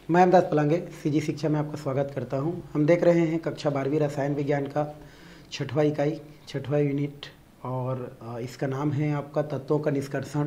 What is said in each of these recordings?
मैं अहमदास पलांगे सीजी शिक्षा में आपका स्वागत करता हूं। हम देख रहे हैं कक्षा 12वीं रसायन विज्ञान का छठवां इकाई छठवां यूनिट और इसका नाम है आपका तत्वों का निष्कर्षण।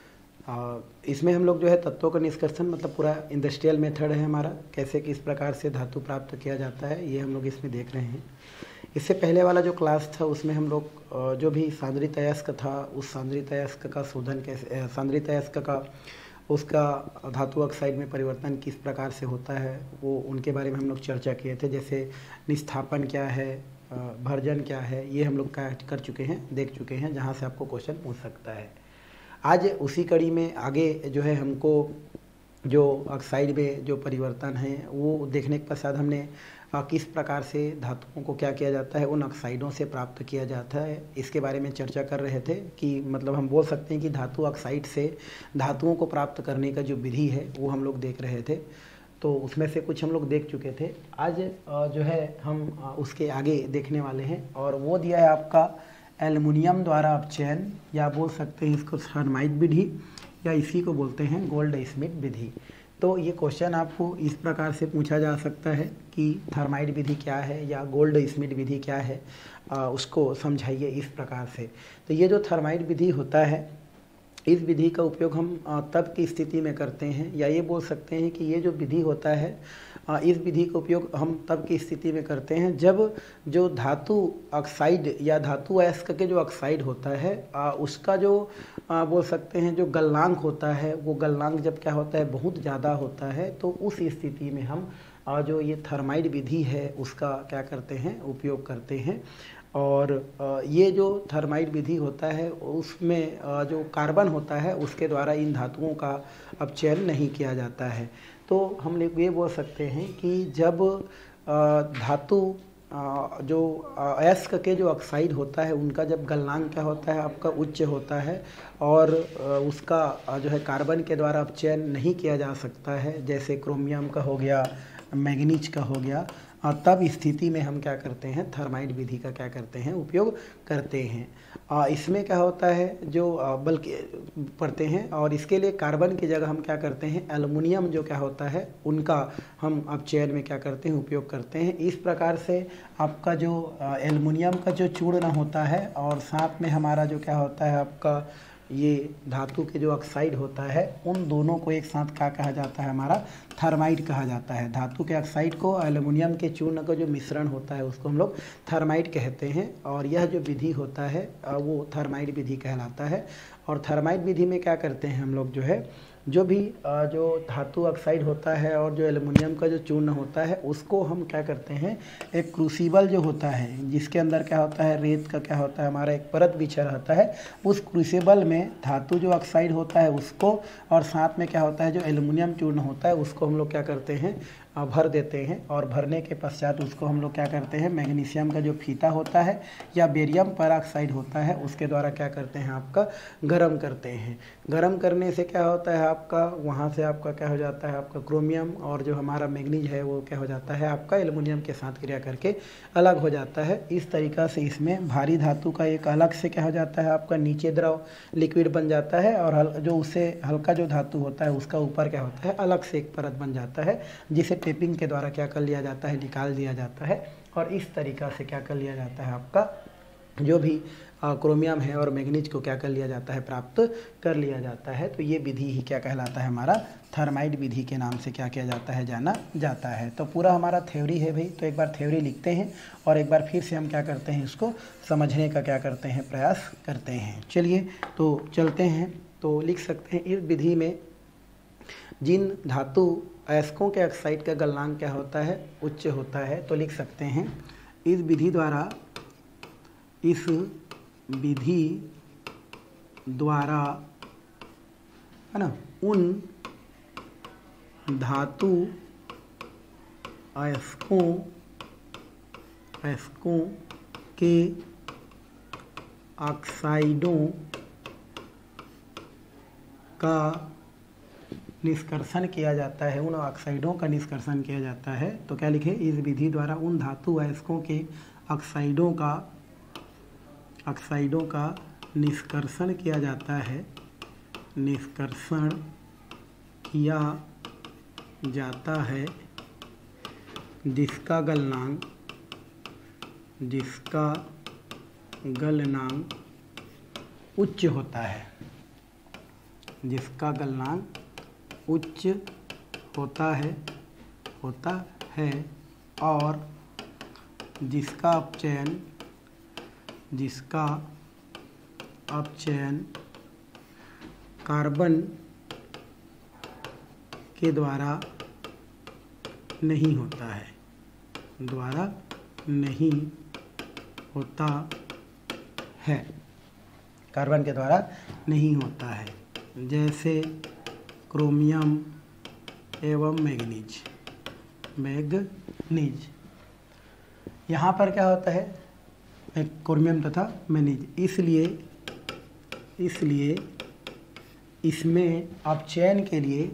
इसमें हम लोग जो है तत्वों का निष्कर्षण मतलब पूरा इंडस्ट्रियल मेथड है हमारा, कैसे किस प्रकार से धातु प्राप्त किया जाता है ये हम लोग इसमें देख रहे हैं। इससे पहले वाला जो क्लास था उसमें हम लोग जो भी सांद्रित अयस्क था उस सांद्रित अयस्क का शोधन कैसे, सांद्रित अयस्क का उसका धातु ऑक्साइड में परिवर्तन किस प्रकार से होता है वो उनके बारे में हम लोग चर्चा किए थे। जैसे निस्थापन क्या है, भर्जन क्या है, ये हम लोग कर चुके हैं, देख चुके हैं, जहाँ से आपको क्वेश्चन पूछ सकता है। आज उसी कड़ी में आगे जो है हमको जो ऑक्साइड में जो परिवर्तन है वो देखने के पश्चात हमने किस प्रकार से धातुओं को क्या किया जाता है उन ऑक्साइडों से प्राप्त किया जाता है इसके बारे में चर्चा कर रहे थे कि मतलब हम बोल सकते हैं कि धातु ऑक्साइड से धातुओं को प्राप्त करने का जो विधि है वो हम लोग देख रहे थे। तो उसमें से कुछ हम लोग देख चुके थे। आज जो है हम उसके आगे देखने वाले हैं और वो दिया है आपका एल्युमिनियम द्वारा अपचयन, या बोल सकते हैं इसको थर्माइट विधि, या इसी को बोलते हैं गोल्ड स्मिथ विधि। तो ये क्वेश्चन आपको इस प्रकार से पूछा जा सकता है कि थर्माइट विधि क्या है या गोल्ड स्मिथ विधि क्या है, उसको समझाइए इस प्रकार से। तो ये जो थर्माइट विधि होता है इस विधि का उपयोग हम तब की स्थिति में करते हैं, या ये बोल सकते हैं कि ये जो विधि होता है इस विधि का उपयोग हम तब की स्थिति में करते हैं जब जो धातु ऑक्साइड या धातु अयस्क के जो ऑक्साइड होता है उसका जो बोल सकते हैं जो गलनांक होता है वो गलनांक जब क्या होता है बहुत ज़्यादा होता है, तो उस स्थिति में हम जो ये थर्माइट विधि है उसका क्या करते हैं उपयोग करते हैं। और ये जो थर्माइट विधि होता है उसमें जो कार्बन होता है उसके द्वारा इन धातुओं का अपचयन नहीं किया जाता है। तो हम लोग ये बोल सकते हैं कि जब धातु जो अयस्क के जो ऑक्साइड होता है उनका जब गलनांक क्या होता है आपका उच्च होता है और उसका जो है कार्बन के द्वारा अपचयन नहीं किया जा सकता है, जैसे क्रोमियम का हो गया, मैग्नीज का हो गया, तब स्थिति में हम क्या करते हैं थर्माइट विधि का क्या करते हैं उपयोग करते हैं। इसमें क्या होता है जो बल्कि पढ़ते हैं और इसके लिए कार्बन की जगह हम क्या करते हैं एल्युमिनियम जो क्या होता है उनका हम अपचयन में क्या करते हैं उपयोग करते हैं। इस प्रकार से आपका जो एल्युमिनियम का जो चूर्ण होता है और साथ में हमारा जो क्या होता है आपका ये धातु के जो ऑक्साइड होता है उन दोनों को एक साथ क्या कहा जाता है हमारा थर्माइट कहा जाता है। धातु के ऑक्साइड को एल्युमिनियम के चूर्ण का जो मिश्रण होता है उसको हम लोग थर्माइट कहते हैं और यह जो विधि होता है वो थर्माइट विधि कहलाता है। और थर्माइट विधि में क्या करते हैं हम लोग जो है जो भी जो धातु ऑक्साइड होता है और जो एल्युमिनियम का जो चूर्ण होता है उसको हम क्या करते हैं एक क्रूसिबल जो होता है जिसके अंदर क्या होता है रेत का क्या होता है हमारा एक परत बिछा रहता है, उस क्रूसिबल में धातु जो ऑक्साइड होता है उसको और साथ में क्या होता है जो एल्युमिनियम चूर्ण होता है उसको हम लोग क्या करते हैं भर देते हैं। और भरने के पश्चात उसको हम लोग क्या करते हैं मैग्नीशियम का जो फीता होता है या बेरियम पेरोक्साइड होता है उसके द्वारा क्या करते हैं आपका गर्म करते हैं। गर्म करने से क्या होता है आपका वहाँ से आपका क्या हो जाता है आपका क्रोमियम और जो हमारा मैग्नीज है वो क्या हो जाता है आपका एल्युमिनियम के साथ क्रिया करके अलग हो जाता है। इस तरीक़ा से इसमें भारी धातु का एक अलग से क्या हो जाता है आपका नीचे द्रव लिक्विड बन जाता है और जो उससे हल्का जो धातु होता है उसका ऊपर क्या होता है अलग से एक परत बन जाता है जिसे टेपिंग के द्वारा क्या कर लिया जाता है निकाल दिया जाता है। और इस तरीक़ा से क्या कर लिया जाता है आपका जो भी क्रोमियम है और मैग्नीज को क्या कर लिया जाता है प्राप्त कर लिया जाता है। तो ये विधि ही क्या कहलाता है हमारा थर्माइट विधि के नाम से क्या किया जाता है जाना जाता है। तो पूरा हमारा थ्योरी है भाई, तो एक बार थ्योरी लिखते हैं और एक बार फिर से हम क्या करते हैं इसको समझने का क्या करते हैं प्रयास करते हैं। चलिए तो चलते हैं। तो लिख सकते हैं इस विधि में जिन धातु अयस्कों के ऑक्साइड का गलनांक क्या होता है उच्च होता है, तो लिख सकते हैं इस विधि द्वारा है ना उन धातु अयस्कों के ऑक्साइडों का निष्कर्षण किया जाता है, उन ऑक्साइडों का निष्कर्षण किया जाता है। तो क्या लिखे इस विधि द्वारा उन धातु अयस्कों के ऑक्साइडों का निष्कर्षण किया जाता है, निष्कर्षण किया जाता है जिसका गलनांक उच्च होता है, जिसका गलनांक उच्च होता है और जिसका अपचयन कार्बन के द्वारा नहीं होता है, कार्बन के द्वारा नहीं होता है, जैसे क्रोमियम एवं मैग्नीज। यहाँ पर क्या होता है, क्रोमियम तथा मैग्नीज, इसलिए इसमें अपचयन के लिए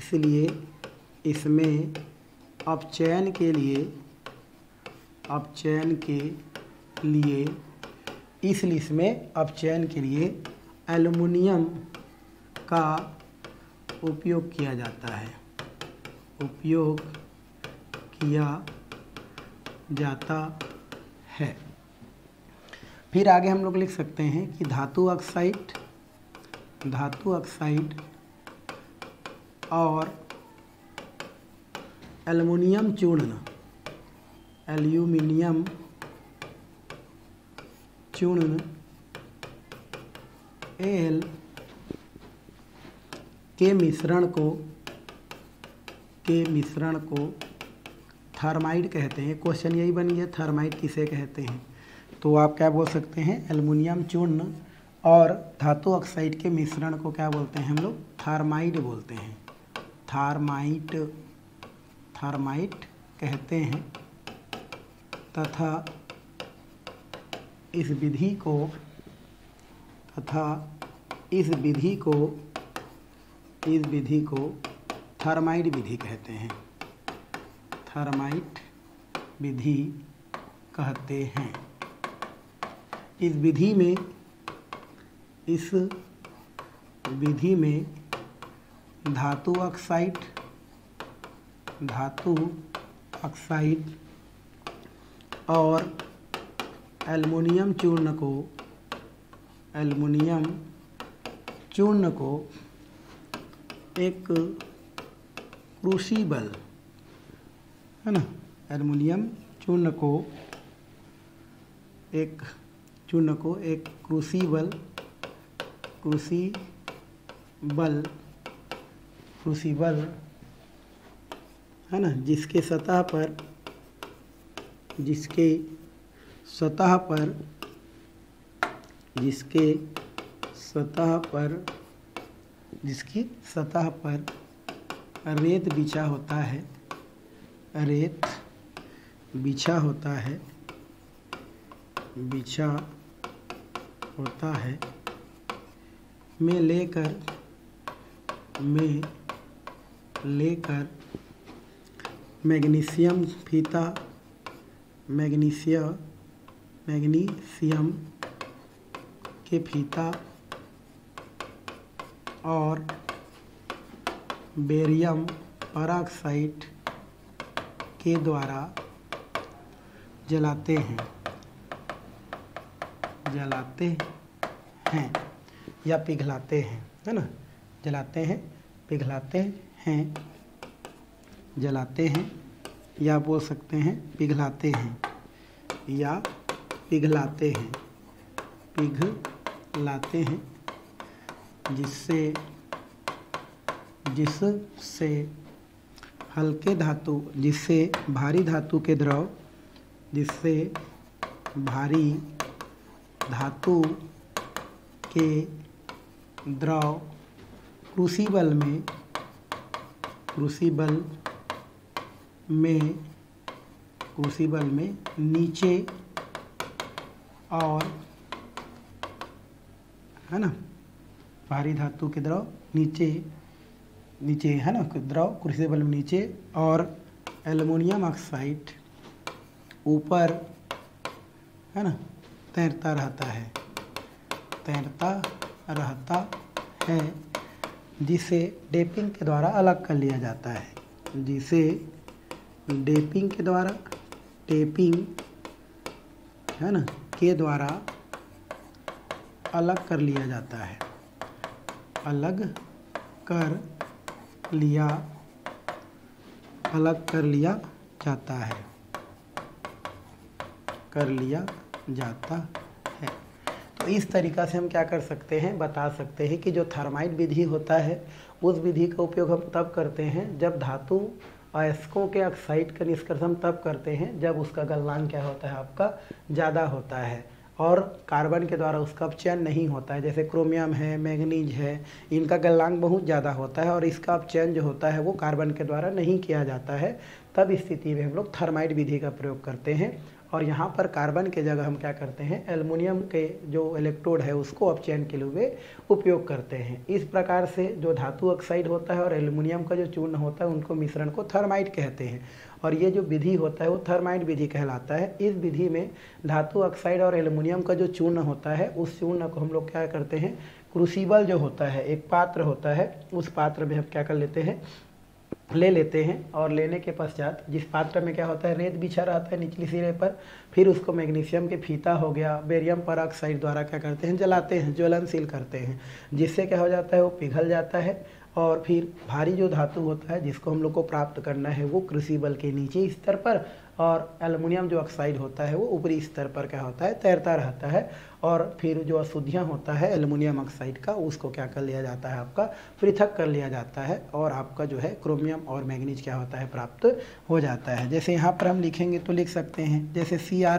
एल्युमिनियम का उपयोग किया जाता है। फिर आगे हम लोग लिख सकते हैं कि धातु ऑक्साइड और एल्युमिनियम चूर्ण एल के मिश्रण को थर्माइड कहते हैं। क्वेश्चन यही बन गया, थर्माइड किसे कहते हैं? तो आप क्या बोल सकते हैं, एल्युमिनियम चूर्ण और धातु ऑक्साइड के मिश्रण को क्या बोलते हैं हम लोग? थर्माइड बोलते हैं। थर्माइड कहते हैं तथा इस विधि को थर्माइड विधि कहते हैं। इस विधि में धातु ऑक्साइड और एल्युमिनियम चूर्ण को एक क्रूसिबल, है ना, एल्युमिनियम चूर्ण को एक क्रूसिबल है ना, जिसके सतह पर रेत बिछा होता है में लेकर मैग्नीशियम के फीता और बेरियम परऑक्साइड के द्वारा जलाते हैं या पिघलाते हैं, है ना, जलाते हैं या बोल सकते हैं पिघलाते हैं, जिससे भारी धातु के द्रव क्रूसिबल में नीचे और, है ना, भारी धातु के द्रव नीचे, है ना, द्रव क्रूसिबल में नीचे और एल्युमिनियम ऑक्साइड ऊपर, है ना, तैरता रहता है, जिसे डैम्पिंग के द्वारा अलग कर लिया जाता है। जिसे डेपिंग के द्वारा, टेपिंग है ना, के द्वारा अलग कर लिया जाता है, अलग कर लिया जाता है, कर लिया जाता है। तो इस तरीक़ा से हम क्या कर सकते हैं, बता सकते हैं कि जो थर्माइट विधि होता है उस विधि का उपयोग हम तब करते हैं जब धातु अयस्कों के ऑक्साइड का निष्कर्षण हम तब करते हैं जब उसका गलनांक क्या होता है, आपका ज़्यादा होता है और कार्बन के द्वारा उसका अपचयन नहीं होता है। जैसे क्रोमियम है, मैग्नीज है, इनका गलनांक बहुत ज़्यादा होता है और इसका अपचयन जो होता है वो कार्बन के द्वारा नहीं किया जाता है। तब स्थिति में हम लोग थर्माइट विधि का प्रयोग करते हैं और यहाँ पर कार्बन के जगह हम क्या करते हैं, एल्युमिनियम के जो इलेक्ट्रोड है उसको अपचयन के लिए उपयोग करते हैं। इस प्रकार से जो धातु ऑक्साइड होता है और एल्युमिनियम का जो चूर्ण होता है उनको मिश्रण को थर्माइट कहते हैं और ये जो विधि होता है वो थर्माइट विधि कहलाता है। इस विधि में धातु ऑक्साइड और एल्युमिनियम का जो चूर्ण होता है उस चूर्ण को हम लोग क्या करते हैं, क्रूसिबल जो होता है, एक पात्र होता है, उस पात्र में हम क्या कर लेते हैं, ले लेते हैं और लेने के पश्चात जिस पात्र में क्या होता है, रेत बिछा रहता है निचली सिरे पर, फिर उसको मैग्नीशियम के फीता हो गया, बेरियम परऑक्साइड द्वारा क्या करते हैं, जलाते हैं, ज्वलनशील करते हैं, जिससे क्या हो जाता है, वो पिघल जाता है और फिर भारी जो धातु होता है जिसको हम लोग को प्राप्त करना है वो क्रूसिबल के नीचे स्तर पर और एल्युमिनियम जो ऑक्साइड होता है वो ऊपरी स्तर पर क्या होता है, तैरता रहता है और फिर जो अशुद्धियाँ होता है एल्युमिनियम ऑक्साइड का उसको क्या कर लिया जाता है, आपका पृथक कर लिया जाता है और आपका जो है क्रोमियम और मैग्नीज क्या होता है, प्राप्त हो जाता है। जैसे यहाँ पर हम लिखेंगे तो लिख सकते हैं, जैसे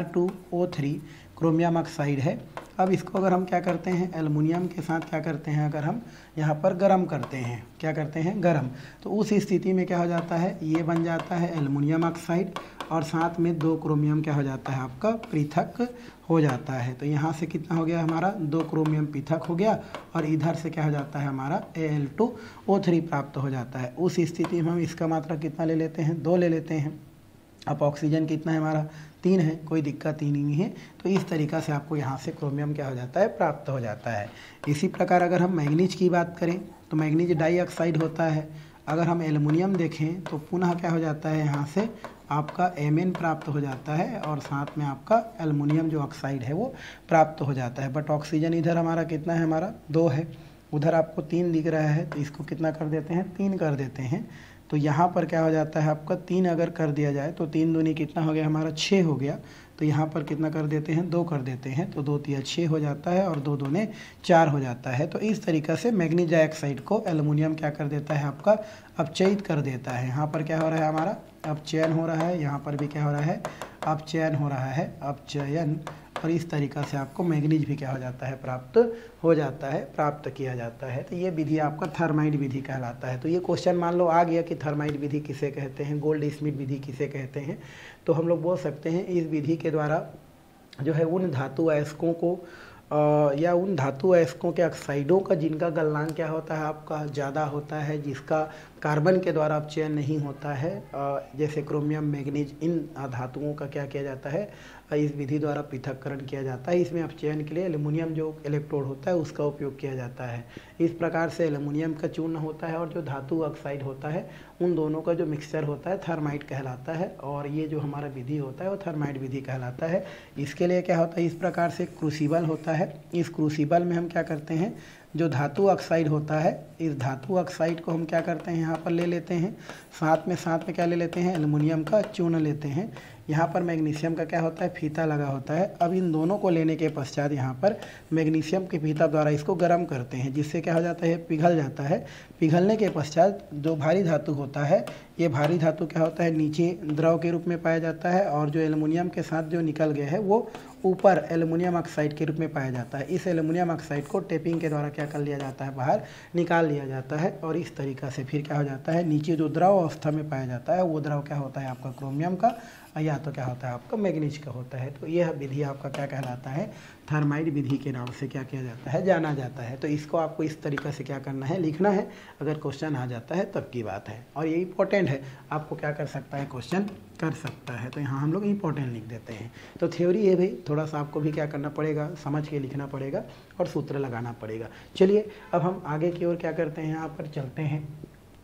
Cr2O3 क्रोमियम ऑक्साइड है। अब इसको अगर हम क्या करते हैं, एल्युमिनियम के साथ क्या करते हैं, अगर हम यहाँ पर गर्म करते हैं, क्या करते हैं, गर्म, तो उस स्थिति में क्या हो जाता है, ये बन जाता है एल्युमिनियम ऑक्साइड और साथ में 2 क्रोमियम क्या हो जाता है, आपका पृथक हो जाता है। तो यहाँ से कितना हो गया हमारा, 2 क्रोमियम पृथक हो गया और इधर से क्या हो जाता है, हमारा Al2O3 प्राप्त हो जाता है। उस स्थिति में हम इसका मात्रा कितना ले लेते हैं, 2 ले लेते हैं। अब ऑक्सीजन कितना है हमारा, 3 है, कोई दिक्कत ही नहीं है। तो इस तरीक़ा से आपको यहाँ से क्रोमियम क्या हो जाता है, प्राप्त हो जाता है। इसी प्रकार अगर हम मैग्नीज की बात करें तो मैग्नीज डाइऑक्साइड होता है। अगर हम एल्युमिनियम देखें तो पुनः क्या हो जाता है, यहाँ से आपका Mn प्राप्त हो जाता है और साथ में आपका एल्युमिनियम जो ऑक्साइड है वो प्राप्त हो जाता है। बट ऑक्सीजन इधर हमारा कितना है, हमारा 2 है, उधर आपको 3 दिख रहा है, तो इसको कितना कर देते हैं, 3 कर देते हैं। तो यहाँ पर क्या हो जाता है, आपका 3 अगर कर दिया जाए तो 3 दूनी कितना हो गया, हमारा 6 हो गया। तो यहाँ पर कितना कर देते हैं, 2 कर देते हैं, तो 2 तिया 6 हो जाता है और 2 दूने 4 हो जाता है। तो इस तरीक़ा से मैग्नीज डाइऑक्साइड को एल्युमिनियम क्या कर देता है, आपका अपचयित कर देता है। यहाँ पर क्या हो रहा है, हमारा अपचयन हो रहा है, यहाँ पर भी क्या हो रहा है, अपचयन हो रहा है, अपचयन, और इस तरीक़ा से आपको मैग्नीज भी क्या हो जाता है, प्राप्त हो जाता है, प्राप्त किया जाता है। तो ये विधि आपका थर्माइट विधि कहलाता है। तो ये क्वेश्चन मान लो आ गया कि थर्माइट विधि किसे कहते हैं, गोल्ड स्मिथ विधि किसे कहते हैं, तो हम लोग बोल सकते हैं इस विधि के द्वारा जो है उन धातु अयस्कों को या उन धातु अयस्कों के ऑक्साइडों का जिनका गलनांक क्या होता है, आपका ज़्यादा होता है, जिसका कार्बन के द्वारा अपचयन नहीं होता है, जैसे क्रोमियम, मैग्नीज, इन धातुओं का क्या किया जाता है, इस विधि द्वारा पृथक्करण किया जाता है। इसमें अपचयन के लिए एल्युमिनियम जो इलेक्ट्रोड होता है उसका उपयोग किया जाता है। इस प्रकार से एल्युमिनियम का चूर्ण होता है और जो धातु ऑक्साइड होता है उन दोनों का जो मिक्सचर होता है थर्माइट कहलाता है और ये जो हमारा विधि होता है वो थर्माइट विधि कहलाता है। इसके लिए क्या होता है, इस प्रकार से क्रूसिबल होता है। इस क्रूसिबल में हम क्या करते हैं, जो धातु ऑक्साइड होता है, इस धातु ऑक्साइड को हम क्या करते हैं, यहाँ पर ले लेते हैं, साथ में क्या ले लेते हैं, एल्युमिनियम का चूर्ण लेते हैं। यहाँ पर मैग्नीशियम का क्या होता है, फीता लगा होता है। अब इन दोनों को लेने के पश्चात यहाँ पर मैग्नीशियम के फीता द्वारा इसको गर्म करते हैं, जिससे क्या हो जाता है, पिघल जाता है। पिघलने के पश्चात जो भारी धातु होता है, ये भारी धातु क्या होता है, नीचे द्रव के रूप में पाया जाता है और जो एल्युमिनियम के साथ जो निकल गया है वो ऊपर एल्युमिनियम ऑक्साइड के रूप में पाया जाता है। इस एल्युमिनियम ऑक्साइड को टेपिंग के द्वारा क्या कर लिया जाता है, बाहर निकाल लिया जाता है और इस तरीक़ा से फिर क्या हो जाता है, नीचे जो द्रव अवस्था में पाया जाता है वो द्रव क्या होता है, आपका क्रोमियम का, या तो क्या होता है, आपका मैग्नीज का होता है। तो यह विधि आपका क्या कहलाता है, थर्माइट विधि के नाम से क्या किया जाता है, जाना जाता है। तो इसको आपको इस तरीक़े से क्या करना है, लिखना है। अगर क्वेश्चन आ जाता है तब की बात है और ये इंपॉर्टेंट है, आपको क्या कर सकता है, क्वेश्चन कर सकता है। तो यहाँ हम लोग इंपॉर्टेंट लिख देते हैं। तो थ्योरी है भाई, थोड़ा सा आपको भी क्या करना पड़ेगा, समझ के लिखना पड़ेगा और सूत्र लगाना पड़ेगा। चलिए अब हम आगे की ओर क्या करते हैं, यहाँ पर चलते हैं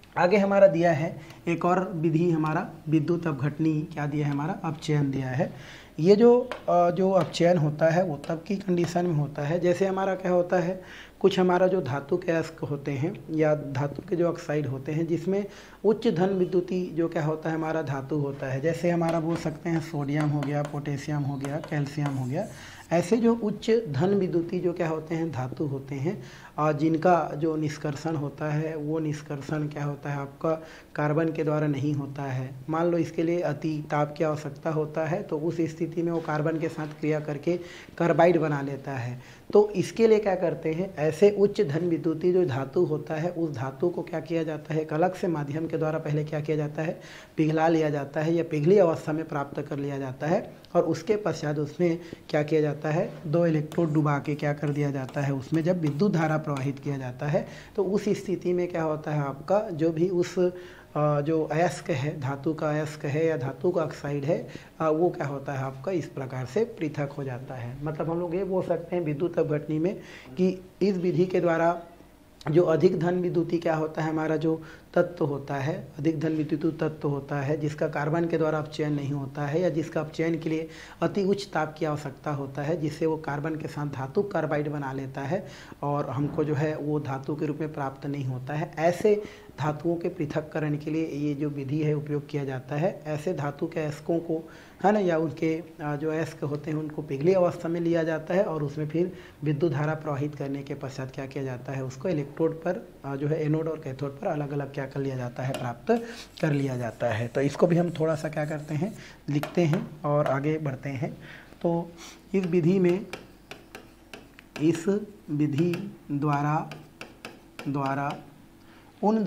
आगे हमारा दिया है एक और विधि, हमारा विद्युत अपघटनी क्या दिया है, हमारा अपचयन दिया है। ये जो अपचयन होता है वो तब की कंडीशन में होता है, जैसे हमारा क्या होता है, कुछ हमारा जो धातु के अयस्क होते हैं या धातु के जो ऑक्साइड होते हैं जिसमें उच्च धन विद्युती जो क्या होता है हमारा धातु होता है, जैसे हमारा बोल सकते हैं सोडियम हो गया, पोटेशियम हो गया, कैल्शियम हो गया। ऐसे जो उच्च धन विद्युती जो क्या होते हैं धातु होते हैं और जिनका जो निष्कर्षण होता है वो निष्कर्षण क्या होता है आपका कार्बन के द्वारा नहीं होता है। मान लो इसके लिए अति ताप की आवश्यकता होता है, तो उस स्थिति में वो कार्बन के साथ क्रिया करके कार्बाइड बना लेता है। तो इसके लिए क्या करते हैं, ऐसे उच्च धन विद्युती जो धातु होता है उस धातु को क्या किया जाता है, एक अलग से माध्यम के द्वारा पहले क्या किया जाता है, पिघला लिया जाता है या पिघली अवस्था में प्राप्त कर लिया जाता है और उसके पश्चात उसमें क्या किया जाता है, 2 इलेक्ट्रोड डुबा के क्या कर दिया जाता है, उसमें जब विद्युत धारा प्रवाहित किया जाता है तो उस स्थिति में क्या होता है आपका जो भी उस जो अयस्क है, धातु का अयस्क है या धातु का ऑक्साइड है, वो क्या होता है आपका इस प्रकार से पृथक हो जाता है। मतलब हम लोग ये बोल सकते हैं विद्युत अपघटनी में कि इस विधि के द्वारा जो अधिक धन विद्युती क्या होता है हमारा जो तत्व होता है, अधिक धन विद्युत तत्व होता है जिसका कार्बन के द्वारा अपचयन नहीं होता है या जिसका अपचयन के लिए अति उच्च ताप की आवश्यकता होता है, जिससे वो कार्बन के साथ धातु कार्बाइड बना लेता है और हमको जो है वो धातु के रूप में प्राप्त नहीं होता है। ऐसे धातुओं के पृथक्करण के लिए ये जो विधि है उपयोग किया जाता है। ऐसे धातु के अयस्कों को है ना या उनके जो अयस्क होते हैं उनको पिघली अवस्था में लिया जाता है और उसमें फिर विद्युत धारा प्रवाहित करने के पश्चात क्या किया जाता है, उसको इलेक्ट्रोड पर जो है एनोड और कैथोड पर अलग अलग क्या कर लिया जाता है, प्राप्त कर लिया जाता है। तो इसको भी हम थोड़ा सा क्या करते हैं, लिखते हैं और आगे बढ़ते हैं। तो इस विधि द्वारा उन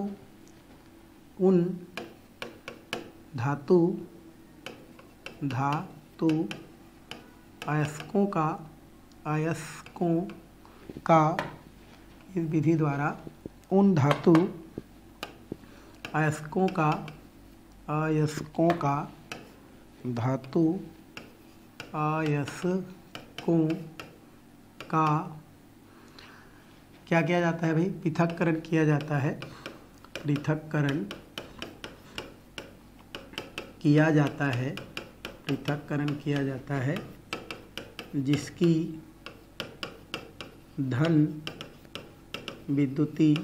धातु अयस्कों का इस विधि द्वारा उन धातु अयस्कों का क्या किया जाता है भाई, पृथक्करण किया जाता है, पृथक्करण किया जाता है जिसकी धन विद्युती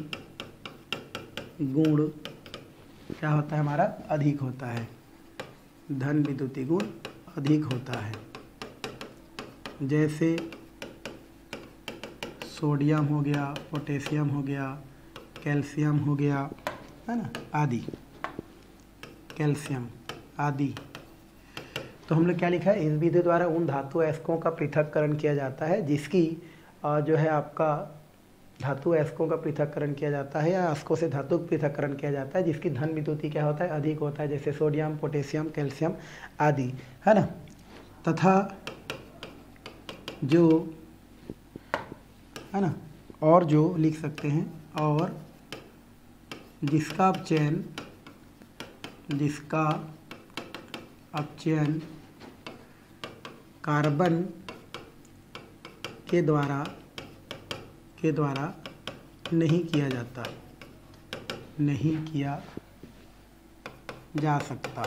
गुण क्या होता है हमारा, अधिक होता है, धन विद्युती गुण अधिक होता है। जैसे सोडियम हो गया, पोटेशियम हो गया, कैल्शियम हो गया, है ना, आदि, कैल्शियम आदि। तो हम लोग क्या लिखा है, इस विधि द्वारा उन धातु अयस्कों का पृथक्करण किया जाता है जिसकी जो है आपका धातु अयस्कों का पृथक्करण किया जाता है या अयस्कों से धातु पृथक्करण किया जाता है जिसकी धन विद्युती क्या होता है, अधिक होता है, जैसे सोडियम, पोटेशियम, कैल्शियम आदि, है ना। तथा जो है ना, और जो लिख सकते हैं, और जिसका अपचयन कार्बन के द्वारा नहीं किया जा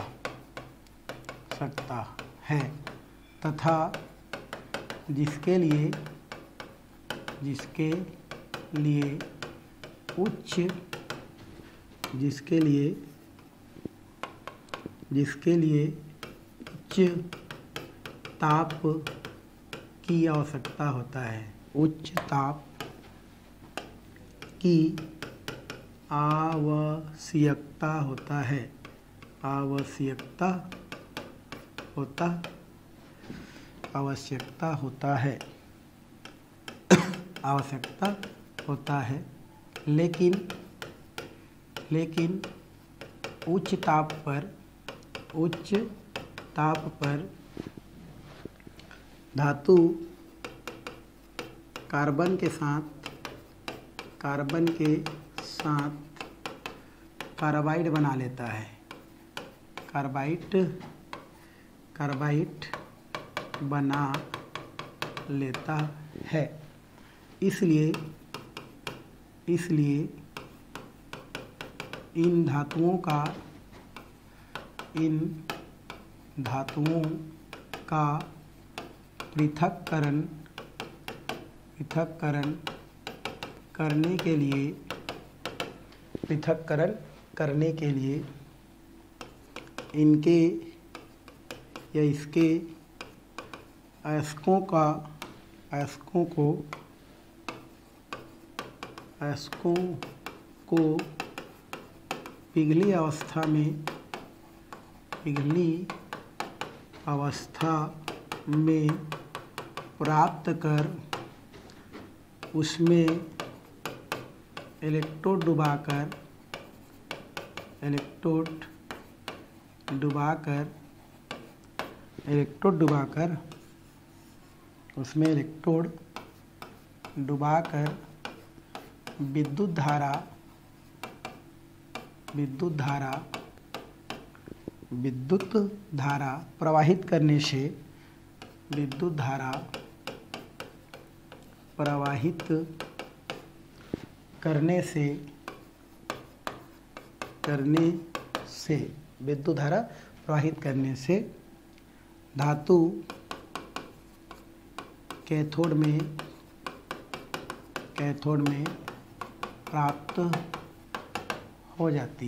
सकता है तथा जिसके लिए उच्च ताप की आवश्यकता होता है, उच्च ताप की आवश्यकता होता है, आवश्यकता होता है, लेकिन उच्च ताप पर धातु कार्बन के साथ कार्बाइड बना लेता है, कार्बाइड बना लेता है। इसलिए इन धातुओं का पृथक्करण करने के लिए इनके या इसके अयस्कों को पिघली अवस्था में प्राप्त कर उसमें इलेक्ट्रोड डुबाकर विद्युत धारा प्रवाहित करने से धातु कैथोड में प्राप्त हो जाती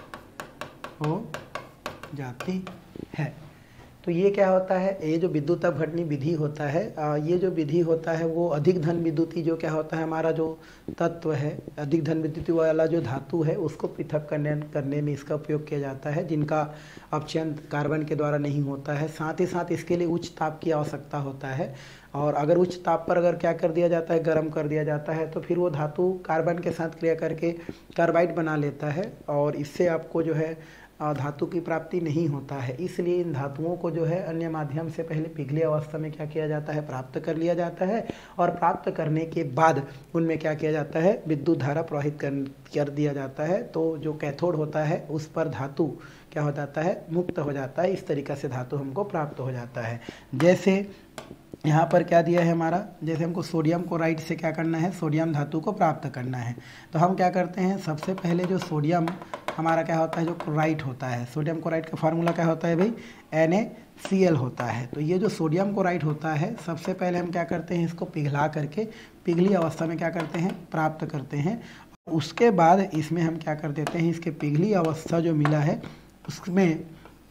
है। तो ये क्या होता है, ये जो विद्युत अपघटनी विधि होता है, ये जो विधि होता है वो अधिक धन विद्युती जो क्या होता है हमारा जो तत्व है, अधिक धन विद्युती वाला जो धातु है उसको पृथक करने में इसका उपयोग किया जाता है, जिनका अपचयन कार्बन के द्वारा नहीं होता है। साथ ही साथ इसके लिए उच्च ताप की आवश्यकता होता है, और अगर उच्च ताप पर अगर क्या कर दिया जाता है, गर्म कर दिया जाता है, तो फिर वो धातु कार्बन के साथ क्रिया करके कार्बाइड बना लेता है, और इससे आपको जो है धातु की प्राप्ति नहीं होता है। इसलिए इन धातुओं को जो है अन्य माध्यम से पहले पिघली अवस्था में क्या किया जाता है, प्राप्त कर लिया जाता है, और प्राप्त करने के बाद उनमें क्या किया जाता है, विद्युत धारा प्रवाहित कर दिया जाता है। तो जो कैथोड होता है उस पर धातु क्या हो जाता है, मुक्त हो जाता है। इस तरीक़ा से धातु हमको प्राप्त हो जाता है। जैसे यहाँ पर क्या दिया है हमारा, जैसे हमको सोडियम क्लोराइड से क्या करना है, सोडियम धातु को प्राप्त करना है। तो हम क्या करते हैं, सबसे पहले जो सोडियम हमारा क्या होता है, जो क्लोराइड होता है, सोडियम क्लोराइड का फार्मूला क्या होता है भाई, NaCl होता है। तो ये जो सोडियम क्लोराइड होता है, सबसे पहले हम क्या करते हैं, इसको पिघला करके पिघली अवस्था में क्या करते हैं, प्राप्त करते हैं। उसके बाद इसमें हम क्या कर देते हैं, इसके पिघली अवस्था जो मिला है उसमें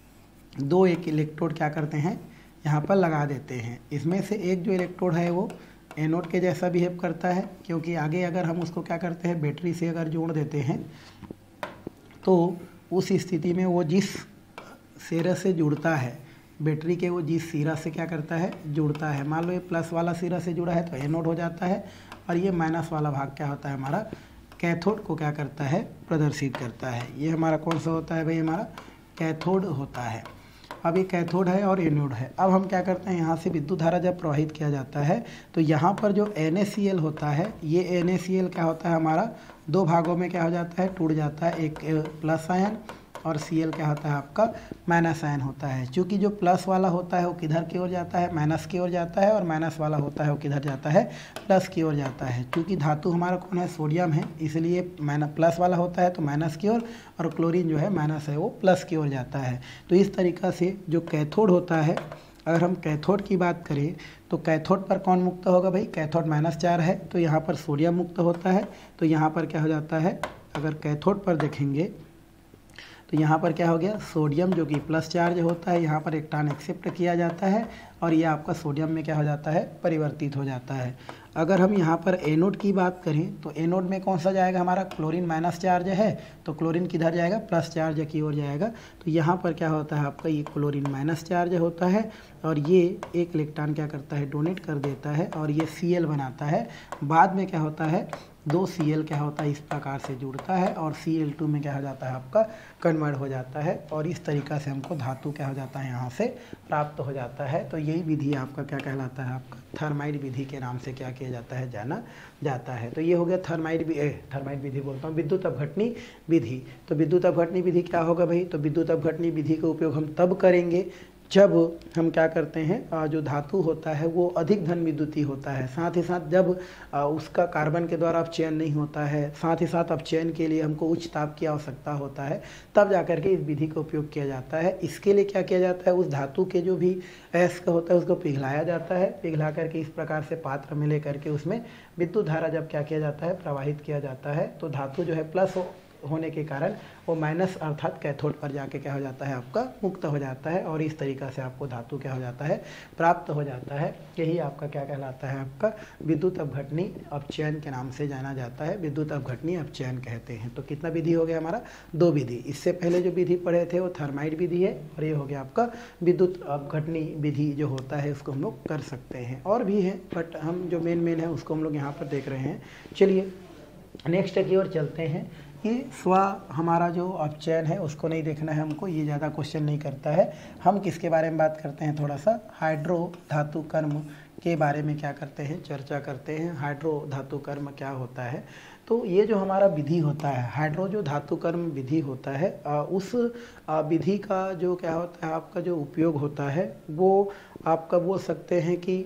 एक इलेक्ट्रोड क्या करते हैं, यहाँ पर लगा देते हैं। इसमें से एक जो इलेक्ट्रोड है वो एनोड के जैसा बिहेव करता है, क्योंकि आगे अगर हम उसको क्या करते हैं, बैटरी से अगर जोड़ देते हैं तो उस स्थिति में वो जिस सिरे से जुड़ता है, बैटरी के वो जिस सिरा से क्या करता है, जुड़ता है, मान लो ये प्लस वाला सिरा से जुड़ा है तो एनोड हो जाता है, और ये माइनस वाला भाग क्या होता है हमारा, कैथोड को क्या करता है, प्रदर्शित करता है। ये हमारा कौन सा होता है भाई, हमारा कैथोड होता है। अब ये कैथोड है और एनोड है। अब हम क्या करते हैं, यहाँ से विद्युत धारा जब प्रवाहित किया जाता है तो यहाँ पर जो NaCl होता है, ये NaCl क्या होता है हमारा, दो भागों में क्या हो जाता है, टूट जाता है। एक प्लस आयन और Cl क्या होता है आपका, माइनस आयन होता है। क्योंकि जो प्लस वाला होता है वो किधर की ओर जाता है, माइनस की ओर जाता है, और माइनस वाला होता है वो किधर जाता है, प्लस की ओर जाता है। क्योंकि धातु हमारा कौन है, सोडियम है, इसलिए प्लस वाला होता है तो माइनस की ओर, और क्लोरीन जो है माइनस है वो प्लस की ओर जाता है। तो इस तरीक़ा से जो कैथोड होता है, अगर हम कैथोड की बात करें तो कैथोड पर कौन मुक्त होगा भाई, कैथोड -4 है तो यहाँ पर सोडियम मुक्त होता है। तो यहाँ पर क्या हो जाता है, अगर कैथोड पर देखेंगे तो यहाँ पर क्या हो गया, सोडियम जो कि प्लस चार्ज होता है, यहाँ पर इलेक्ट्रॉन एक्सेप्ट किया जाता है, और ये आपका सोडियम में क्या हो जाता है, परिवर्तित हो जाता है। अगर हम यहाँ पर एनोड की बात करें तो एनोड में कौन सा जाएगा, हमारा क्लोरीन माइनस चार्ज है, तो क्लोरीन किधर जाएगा, प्लस चार्ज की ओर जाएगा। तो यहाँ पर क्या होता है आपका, ये क्लोरीन माइनस चार्ज होता है, और ये एक इलेक्ट्रॉन क्या करता है, डोनेट कर देता है, और ये Cl बनाता है। बाद में क्या होता है, 2 Cl क्या होता है, इस प्रकार से जुड़ता है, और Cl2 में क्या हो जाता है आपका, कन्वर्ट हो जाता है, और इस तरीक़ा से हमको धातु क्या हो जाता है, यहाँ से प्राप्त हो जाता है। तो यही विधि आपका क्या कहलाता है, आपका थर्माइड विधि के नाम से क्या किया जाता है, जाना जाता है। तो ये हो गया थर्माइड विधि बोलता हूँ, विद्युत अपघटनी विधि। तो विद्युत अपघटनी विधि क्या होगा भाई, तो विद्युत अपघटनी विधि का उपयोग हम तब करेंगे जब हम क्या करते हैं, जो धातु होता है वो अधिक धन विद्युतीय होता है, साथ ही साथ जब उसका कार्बन के द्वारा अपचयन नहीं होता है, साथ ही साथ अपचयन के लिए हमको उच्च ताप की आवश्यकता होता है, तब जाकर के इस विधि का उपयोग किया जाता है। इसके लिए क्या किया जाता है, उस धातु के जो भी अयस्क होता है उसको पिघलाया जाता है, पिघला करके इस प्रकार से पात्र में ले करके उसमें विद्युत धारा जब क्या किया जाता है, प्रवाहित किया जाता है, तो धातु जो है प्लस होने के कारण वो माइनस अर्थात कैथोड पर जाके क्या हो जाता है, आपका मुक्त हो जाता है, और इस तरीक़ा से आपको धातु क्या हो जाता है, प्राप्त हो जाता है। यही आपका क्या कहलाता है, आपका विद्युत अपघटनी अपचयन के नाम से जाना जाता है, विद्युत अपघटनी अपचयन कहते हैं। तो कितना विधि हो गया हमारा, 2 विधि। इससे पहले जो विधि पढ़े थे वो थर्माइट विधि है, और ये हो गया आपका विद्युत अपघटनी विधि जो होता है उसको हम लोग कर सकते हैं। और भी है बट हम जो मेन है उसको हम लोग यहाँ पर देख रहे हैं। चलिए नेक्स्ट की ओर चलते हैं। ये स्व हमारा जो अपचयन है उसको नहीं देखना है हमको, ये ज़्यादा क्वेश्चन नहीं करता है। हम किसके बारे में बात करते हैं, थोड़ा सा हाइड्रो धातु कर्म के बारे में क्या करते हैं, चर्चा करते हैं। हाइड्रो धातु कर्म क्या होता है, तो ये जो हमारा विधि होता है, हाइड्रो जो धातु कर्म विधि होता है, उस विधि का जो क्या होता है, आपका जो उपयोग होता है वो आपका बोल सकते हैं कि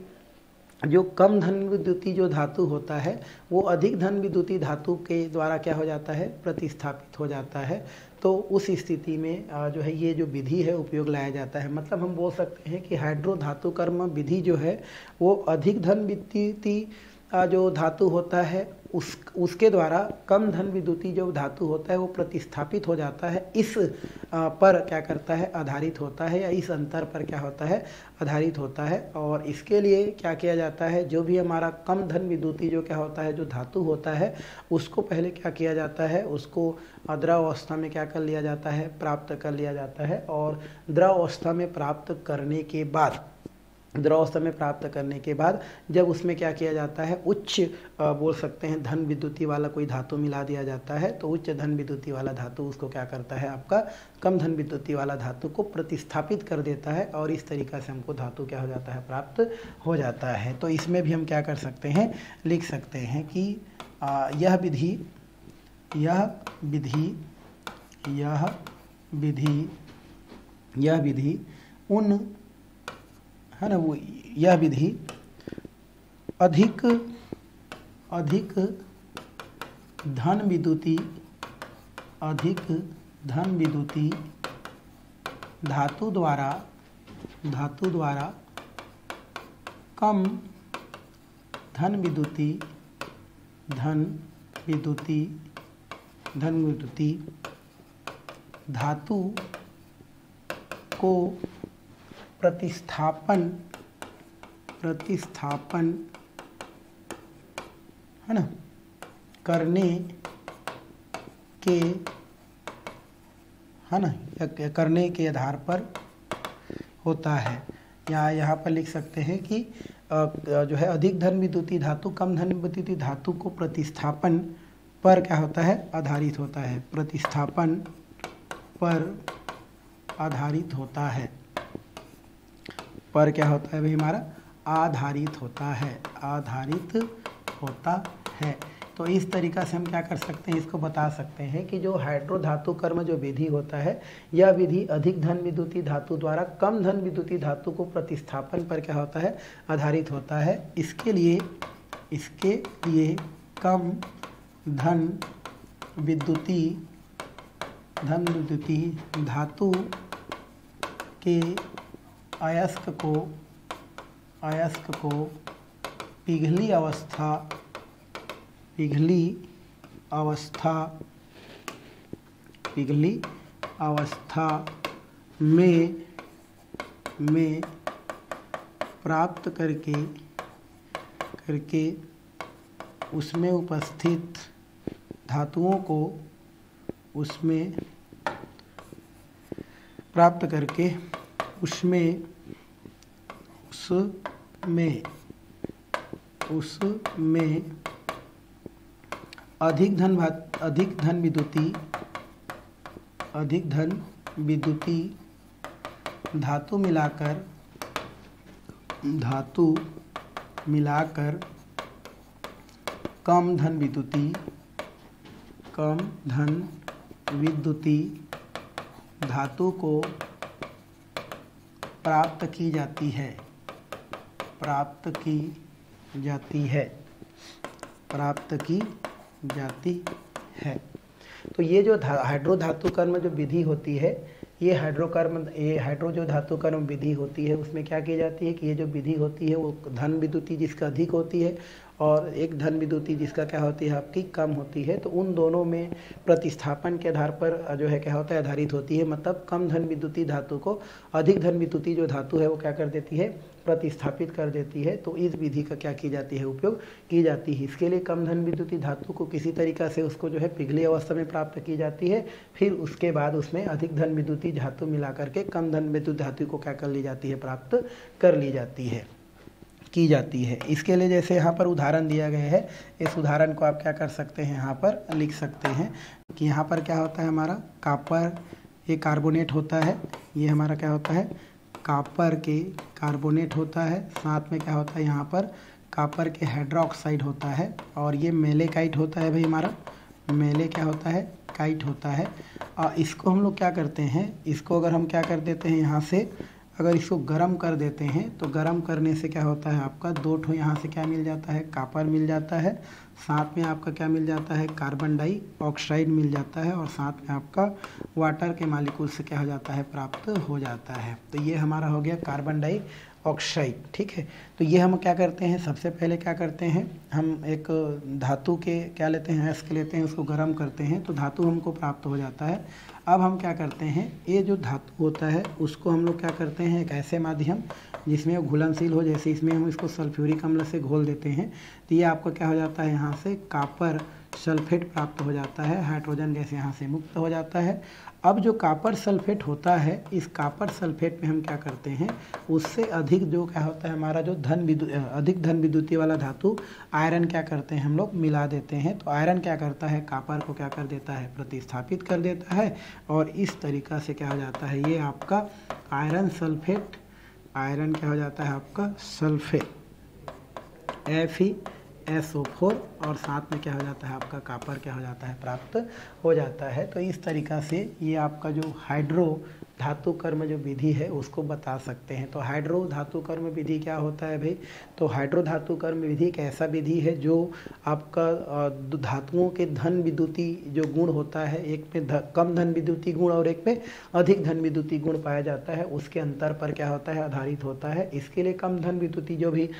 जो कम धन विद्युतीय जो धातु होता है वो अधिक धन विद्युतीय धातु के द्वारा क्या हो जाता है, प्रतिस्थापित हो जाता है। तो उस स्थिति में जो है ये जो विधि है उपयोग लाया जाता है। मतलब हम बोल सकते हैं कि हाइड्रो धातु कर्म विधि जो है वो अधिक धन विद्युतीय जो धातु होता है उसके द्वारा कम धन विद्युतीय जो धातु होता है वो प्रतिस्थापित हो जाता है, इस पर क्या करता है, आधारित होता है, या इस अंतर पर क्या होता है, आधारित होता है। और इसके लिए क्या किया जाता है, जो भी हमारा कम धन विद्युतीय जो क्या होता है, जो धातु होता है उसको पहले क्या किया जाता है, उसको द्रव अवस्था में क्या कर लिया जाता है, प्राप्त कर लिया जाता है। और द्रव अवस्था में प्राप्त करने के बाद, द्रवावस्था में प्राप्त करने के बाद जब उसमें क्या किया जाता है, उच्च बोल सकते हैं धन विद्युतीय वाला कोई धातु मिला दिया जाता है, तो उच्च धन विद्युतीय वाला धातु उसको क्या करता है, आपका कम धन विद्युतीय वाला धातु को प्रतिस्थापित कर देता है, और इस तरीक़ा से हमको धातु क्या हो जाता है, प्राप्त हो जाता है। तो इसमें भी हम क्या कर सकते हैं, लिख सकते हैं कि यह विधि उन है ना, वो यह विधि अधिक धन विद्युतीय धातु द्वारा कम धन विद्युतीय धातु को प्रतिस्थापन है ना करने के आधार पर होता है। या यहाँ पर लिख सकते हैं कि जो है अधिक धन विद्युतीय धातु कम धन विद्युतीय धातु को प्रतिस्थापन पर क्या होता है, आधारित होता है, प्रतिस्थापन पर आधारित होता है, पर क्या होता है भाई हमारा, आधारित होता है। तो इस तरीक़ा से हम क्या कर सकते हैं, इसको बता सकते हैं कि जो हाइड्रो धातु कर्म जो विधि होता है, यह विधि अधिक धन विद्युतीय धातु द्वारा कम धन विद्युतीय धातु को प्रतिस्थापन पर क्या होता है, आधारित होता है। इसके लिए कम धन विद्युतीय धातु के अयस्क को पिघली अवस्था में प्राप्त करके उसमें उपस्थित धातुओं को उसमें प्राप्त करके उसमें अधिक धन विद्युतीय धातु मिलाकर कम धन विद्युतीय धातु को प्राप्त की जाती है, प्राप्त की जाती है, प्राप्त की जाती है। तो ये जो हाइड्रो धातु कर्म जो विधि होती है, ये हाइड्रो जो धातु कर्म विधि होती है, उसमें क्या की जाती है कि ये जो विधि होती है वो धन विद्युति जिसका अधिक होती है और एक धन विद्युति जिसका क्या होती है आपकी कम होती है, तो उन दोनों में प्रतिस्थापन के आधार पर जो है क्या होता है आधारित होती है। मतलब कम धन विद्युति धातु को अधिक धन विद्युति जो धातु है वो क्या कर देती है, प्रतिस्थापित कर देती है। तो इस विधि का क्या की जाती है, उपयोग की जाती है। इसके लिए कम धन विद्युति धातु को किसी तरीका से उसको जो है पिघली अवस्था में प्राप्त की जाती है, फिर उसके बाद उसमें अधिक धन विद्युति धातु मिला करके कम धन विद्युत धातु को क्या कर ली जाती है, प्राप्त कर ली जाती है, की जाती है। इसके लिए जैसे यहाँ पर उदाहरण दिया गया है, इस उदाहरण को आप क्या कर सकते हैं, यहाँ पर लिख सकते हैं कि यहाँ पर क्या होता है हमारा कॉपर, ये कार्बोनेट होता है, ये हमारा क्या होता है कॉपर के कार्बोनेट होता है, साथ में क्या होता है यहाँ पर कॉपर के हाइड्रोक्साइड होता है, और ये मेलेकाइट होता है भाई हमारा, मेले क्या होता है काइट होता है। और इसको हम लोग क्या करते हैं, इसको अगर हम क्या कर देते हैं यहाँ से, अगर इसको गर्म कर देते हैं तो गर्म करने से क्या होता है आपका दो ठो यहाँ से क्या मिल जाता है, कॉपर मिल जाता है, साथ में आपका क्या मिल जाता है कार्बन डाइऑक्साइड मिल जाता है, और साथ में आपका वाटर के मालिक्यूल से क्या हो जाता है, प्राप्त हो जाता है। तो ये हमारा हो गया कार्बन डाइऑक्साइड, ठीक है। तो ये हम क्या करते हैं, सबसे पहले क्या करते हैं, हम एक धातु के क्या लेते हैं, अयस्क लेते हैं, उसको गर्म करते हैं तो धातु हमको प्राप्त हो जाता है। अब हम क्या करते हैं, ये जो धातु होता है उसको हम लोग क्या करते हैं, एक ऐसे माध्यम जिसमें वो घुलनशील हो, जैसे इसमें हम इसको सल्फ्यूरिक अम्ल से घोल देते हैं, तो ये आपको क्या हो जाता है, यहाँ से कॉपर सल्फेट प्राप्त हो जाता है, हाइड्रोजन गैस यहाँ से मुक्त हो जाता है। अब जो कॉपर सल्फेट होता है, इस कॉपर सल्फेट में हम क्या करते हैं, उससे अधिक जो क्या होता है हमारा जो अधिक धन विद्युतीय वाला धातु आयरन क्या करते हैं हम लोग मिला देते हैं। तो आयरन क्या करता है, कॉपर को क्या कर देता है, प्रतिस्थापित कर देता है, और इस तरीका से क्या हो जाता है, ये आपका आयरन सल्फेट, आयरन क्या हो जाता है आपका सल्फेट FeSO4, और साथ में क्या हो जाता है आपका कॉपर क्या हो जाता है, प्राप्त हो जाता है। तो इस तरीका से ये आपका जो हाइड्रो धातु कर्म जो विधि है उसको बता सकते हैं। तो हाइड्रो धातु कर्म विधि क्या होता है भाई, तो हाइड्रो धातु कर्म विधि एक ऐसा विधि है जो आपका धातुओं के धन विद्युती जो गुण होता है, एक पे कम धन विद्युती गुण और एक पे अधिक धन विद्युती गुण पाया जाता है, उसके अंतर पर क्या होता है, आधारित होता है। इसके लिए कम धन विद्युती जो भी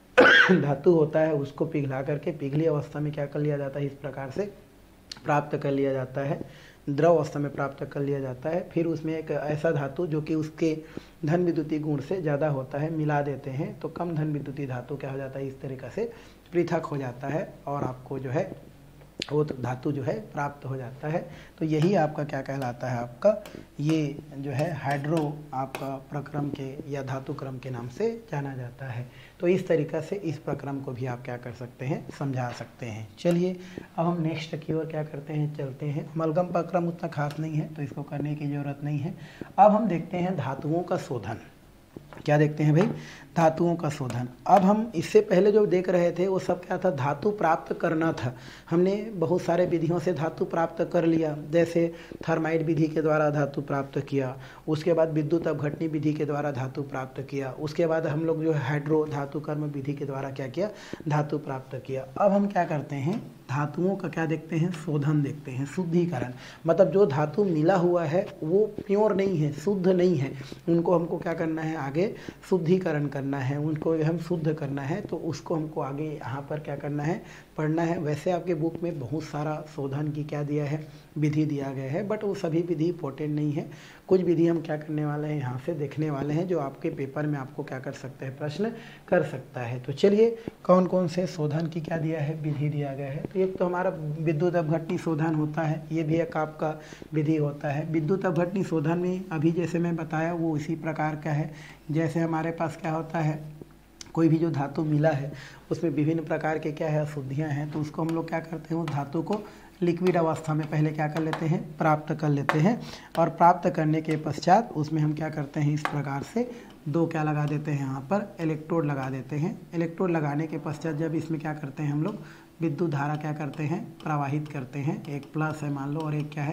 धातु होता है उसको पिघला करके पिघली अवस्था में क्या कर लिया जाता है, इस प्रकार से प्राप्त कर लिया जाता है, द्रव अवस्था में प्राप्त कर लिया जाता है। फिर उसमें एक ऐसा धातु जो कि उसके धन विद्युती गुण से ज़्यादा होता है मिला देते हैं, तो कम धन विद्युती धातु क्या हो जाता है, इस तरीक़ा से पृथक हो जाता है और आपको जो है वो तो धातु जो है प्राप्त हो जाता है। तो यही आपका क्या कहलाता है, आपका ये जो है हाइड्रो आपका प्रक्रम के या धातु क्रम के नाम से जाना जाता है। तो इस तरीक़ा से इस प्रक्रम को भी आप क्या कर सकते हैं, समझा सकते हैं। चलिए अब हम नेक्स्ट की ओर क्या करते हैं, चलते हैं। अमलगम प्रक्रम उतना खास नहीं है तो इसको करने की ज़रूरत नहीं है। अब हम देखते हैं धातुओं का शोधन। क्या देखते हैं भाई, धातुओं का शोधन। अब हम इससे पहले जो देख रहे थे वो सब क्या था, धातु प्राप्त करना था। हमने बहुत सारे विधियों से धातु प्राप्त कर लिया, जैसे थर्माइट विधि के द्वारा धातु प्राप्त किया, उसके बाद विद्युत अपघटनी विधि के द्वारा धातु प्राप्त किया, उसके बाद हम लोग जो है हाइड्रो धातु कर्म विधि के द्वारा क्या किया, धातु प्राप्त किया। अब हम क्या करते हैं, धातुओं का क्या देखते हैं, शोधन देखते हैं, शुद्धिकरण। मतलब जो धातु मिला हुआ है वो प्योर नहीं है, शुद्ध नहीं है, उनको हमको क्या करना है, आगे शुद्धिकरण करना है, उनको हम शुद्ध करना है। तो उसको हमको आगे यहाँ पर क्या करना है, पढ़ना है। वैसे आपके बुक में बहुत सारा शोधन की क्या दिया है, विधि दिया गया है, बट वो सभी विधि इंपॉर्टेंट नहीं है। कुछ विधि हम क्या करने वाले हैं, यहाँ से देखने वाले हैं जो आपके पेपर में आपको क्या कर सकते हैं, प्रश्न कर सकता है। तो चलिए कौन कौन से शोधन की क्या दिया है, विधि दिया गया है। तो एक तो हमारा विद्युत अपघटनी शोधन होता है, ये भी एक आपका विधि होता है। विद्युत अपघटनी शोधन में अभी जैसे मैं बताया वो इसी प्रकार का है। जैसे हमारे पास क्या होता है, कोई भी जो धातु मिला है उसमें विभिन्न प्रकार के क्या है, अशुद्धियाँ हैं, तो उसको हम लोग क्या करते हैं, उस धातु को लिक्विड अवस्था में पहले क्या कर लेते हैं, प्राप्त कर लेते हैं। और प्राप्त करने के पश्चात उसमें हम क्या करते हैं, इस प्रकार से दो क्या लगा देते हैं, यहाँ पर इलेक्ट्रोड लगा देते हैं। इलेक्ट्रोड लगाने के पश्चात जब इसमें क्या करते हैं हम लोग, विद्युत धारा क्या करते हैं, प्रवाहित करते हैं। एक प्लस है मान लो और एक क्या है,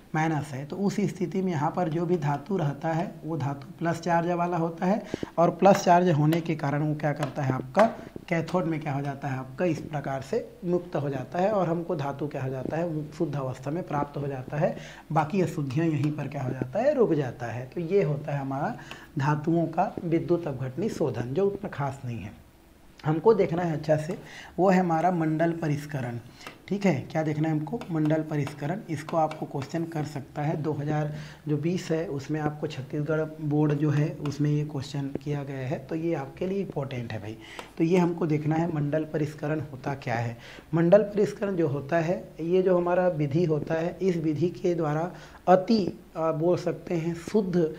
माइनस है, तो उस स्थिति में यहाँ पर जो भी धातु रहता है वो धातु प्लस चार्ज वाला होता है, और प्लस चार्ज होने के कारण वो क्या करता है आपका कैथोड में क्या हो जाता है आपका इस प्रकार से मुक्त हो जाता है, और हमको धातु क्या हो जाता है शुद्ध अवस्था में प्राप्त हो जाता है। बाकी अशुद्धियाँ यहीं पर क्या हो जाता है रुक जाता है। तो ये होता है हमारा धातुओं का विद्युत अपघटनी शोधन, जो उतना खास नहीं है। हमको देखना है अच्छा से, वो है हमारा मंडल परिष्करण। ठीक है, क्या देखना है हमको? मंडल परिष्करण। इसको आपको क्वेश्चन कर सकता है 2020 है उसमें आपको छत्तीसगढ़ बोर्ड जो है उसमें ये क्वेश्चन किया गया है, तो ये आपके लिए इंपॉर्टेंट है भाई। तो ये हमको देखना है मंडल परिष्करण होता क्या है। मंडल परिष्करण जो होता है, ये जो हमारा विधि होता है, इस विधि के द्वारा अति बोल सकते हैं शुद्ध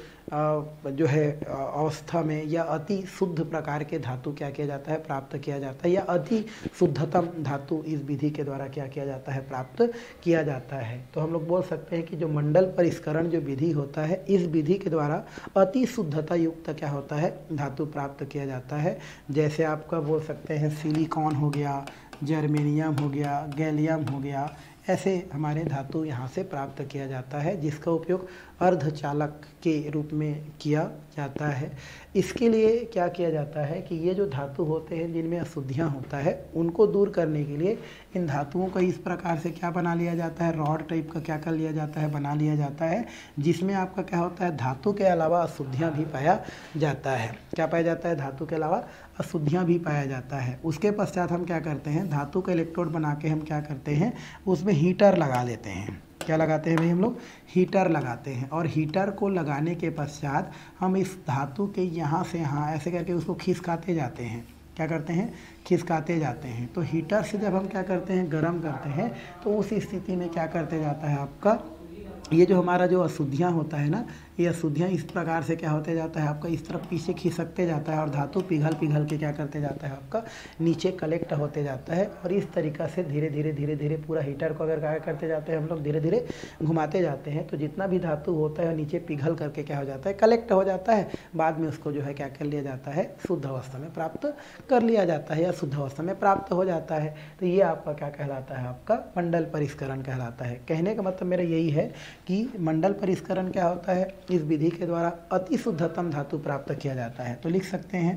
जो है अवस्था में या अति शुद्ध प्रकार के धातु क्या किया जाता है प्राप्त किया जाता है, या अति शुद्धतम धातु इस विधि के द्वारा क्या किया जाता है प्राप्त किया जाता है। तो हम लोग बोल सकते हैं कि जो मंडल परिष्करण जो विधि होता है, इस विधि के द्वारा अति शुद्धता युक्त क्या होता है धातु प्राप्त किया जाता है। जैसे आपका बोल सकते हैं सिलिकॉन हो गया, जर्मेनियम हो गया, गैलियम हो गया, ऐसे हमारे धातु यहाँ से प्राप्त किया जाता है, जिसका उपयोग अर्धचालक के रूप में किया जाता है। इसके लिए क्या किया जाता है कि ये जो धातु होते हैं जिनमें अशुद्धियाँ होता है, उनको दूर करने के लिए इन धातुओं का इस प्रकार से क्या बना लिया जाता है, रॉड टाइप का क्या कर लिया जाता है, बना लिया जाता है, जिसमें आपका क्या होता है धातु के अलावा अशुद्धियाँ भी पाया जाता है। क्या पाया जाता है? धातु के अलावा अशुद्धियाँ भी पाया जाता है। उसके पश्चात हम क्या करते हैं, धातु का इलेक्ट्रोड बना के हम क्या करते हैं, उसमें हीटर लगा लेते हैं। क्या लगाते हैं भाई हम लोग? हीटर लगाते हैं। और हीटर को लगाने के पश्चात हम इस धातु के यहाँ से यहाँ ऐसे करके उसको खिसकाते जाते हैं। क्या करते हैं? खिसकाते जाते हैं। तो हीटर से जब हम क्या करते हैं, गर्म करते हैं, तो उस स्थिति में क्या करते जाता है आपका ये जो हमारा जो अशुद्धियाँ होता है ना, ये अशुद्धियाँ इस प्रकार से क्या होते जाता है आपका इस तरफ पीछे खिसकते जाता है, और धातु पिघल पिघल के क्या करते जाता है आपका नीचे कलेक्ट होते जाता है। और इस तरीक़ा से धीरे धीरे पूरा हीटर को अगर क्या करते जाते हैं हम लोग धीरे धीरे घुमाते जाते हैं, तो जितना भी धातु होता है नीचे पिघल करके क्या हो जाता है कलेक्ट हो जाता है। बाद में उसको जो है क्या कर लिया जाता है शुद्ध अवस्था में प्राप्त कर लिया जाता है, या शुद्ध अवस्था में प्राप्त हो जाता है। तो ये आपका क्या कहलाता है, आपका मंडल परिष्करण कहलाता है। कहने का मतलब मेरा यही है कि मंडल परिष्करण क्या होता है, इस विधि के द्वारा अति शुद्धतम धातु प्राप्त किया जाता है। तो लिख सकते हैं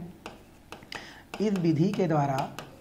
इस विधि के द्वारा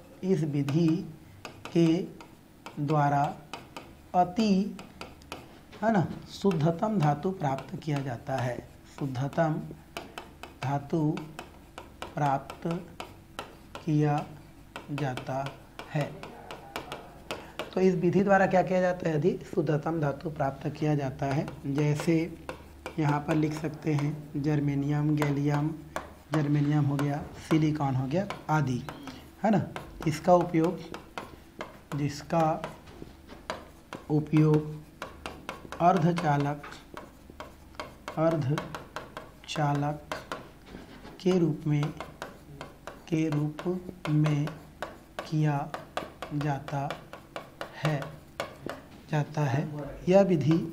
अति है ना शुद्धतम धातु प्राप्त किया जाता है। शुद्धतम धातु प्राप्त किया जाता है। तो इस विधि द्वारा क्या किया जाता है, अधिक शुद्धतम धातु प्राप्त किया जाता है। जैसे यहाँ पर लिख सकते हैं जर्मेनियम, गैलियम, जर्मेनियम हो गया, सिलिकॉन हो गया आदि, है ना। जिसका उपयोग अर्धचालक के रूप में किया जाता है। यह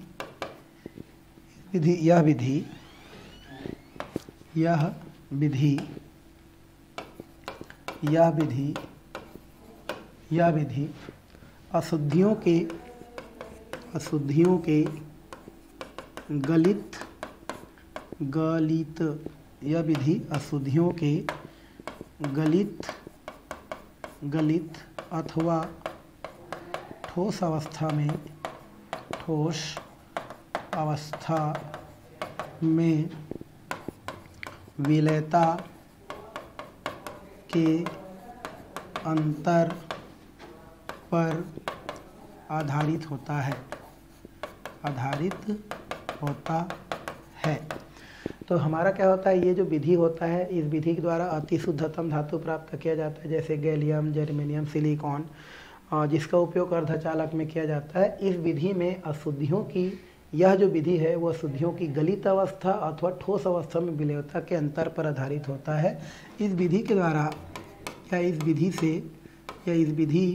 विधि अशुद्धियों के गलित यह विधि अशुद्धियों के गलित अथवा ठोस अवस्था में विलयता के अंतर पर आधारित होता है। तो हमारा क्या होता है, ये जो विधि होता है, इस विधि के द्वारा अति शुद्धतम धातु प्राप्त किया जाता है, जैसे गैलियम, जर्मेनियम, सिलिकॉन, जिसका उपयोग अर्धचालक में किया जाता है। इस विधि में अशुद्धियों की यह जो विधि है वो अशुद्धियों की गलित अवस्था अथवा ठोस अवस्था में विलयता के अंतर पर आधारित होता है। इस विधि के द्वारा या इस विधि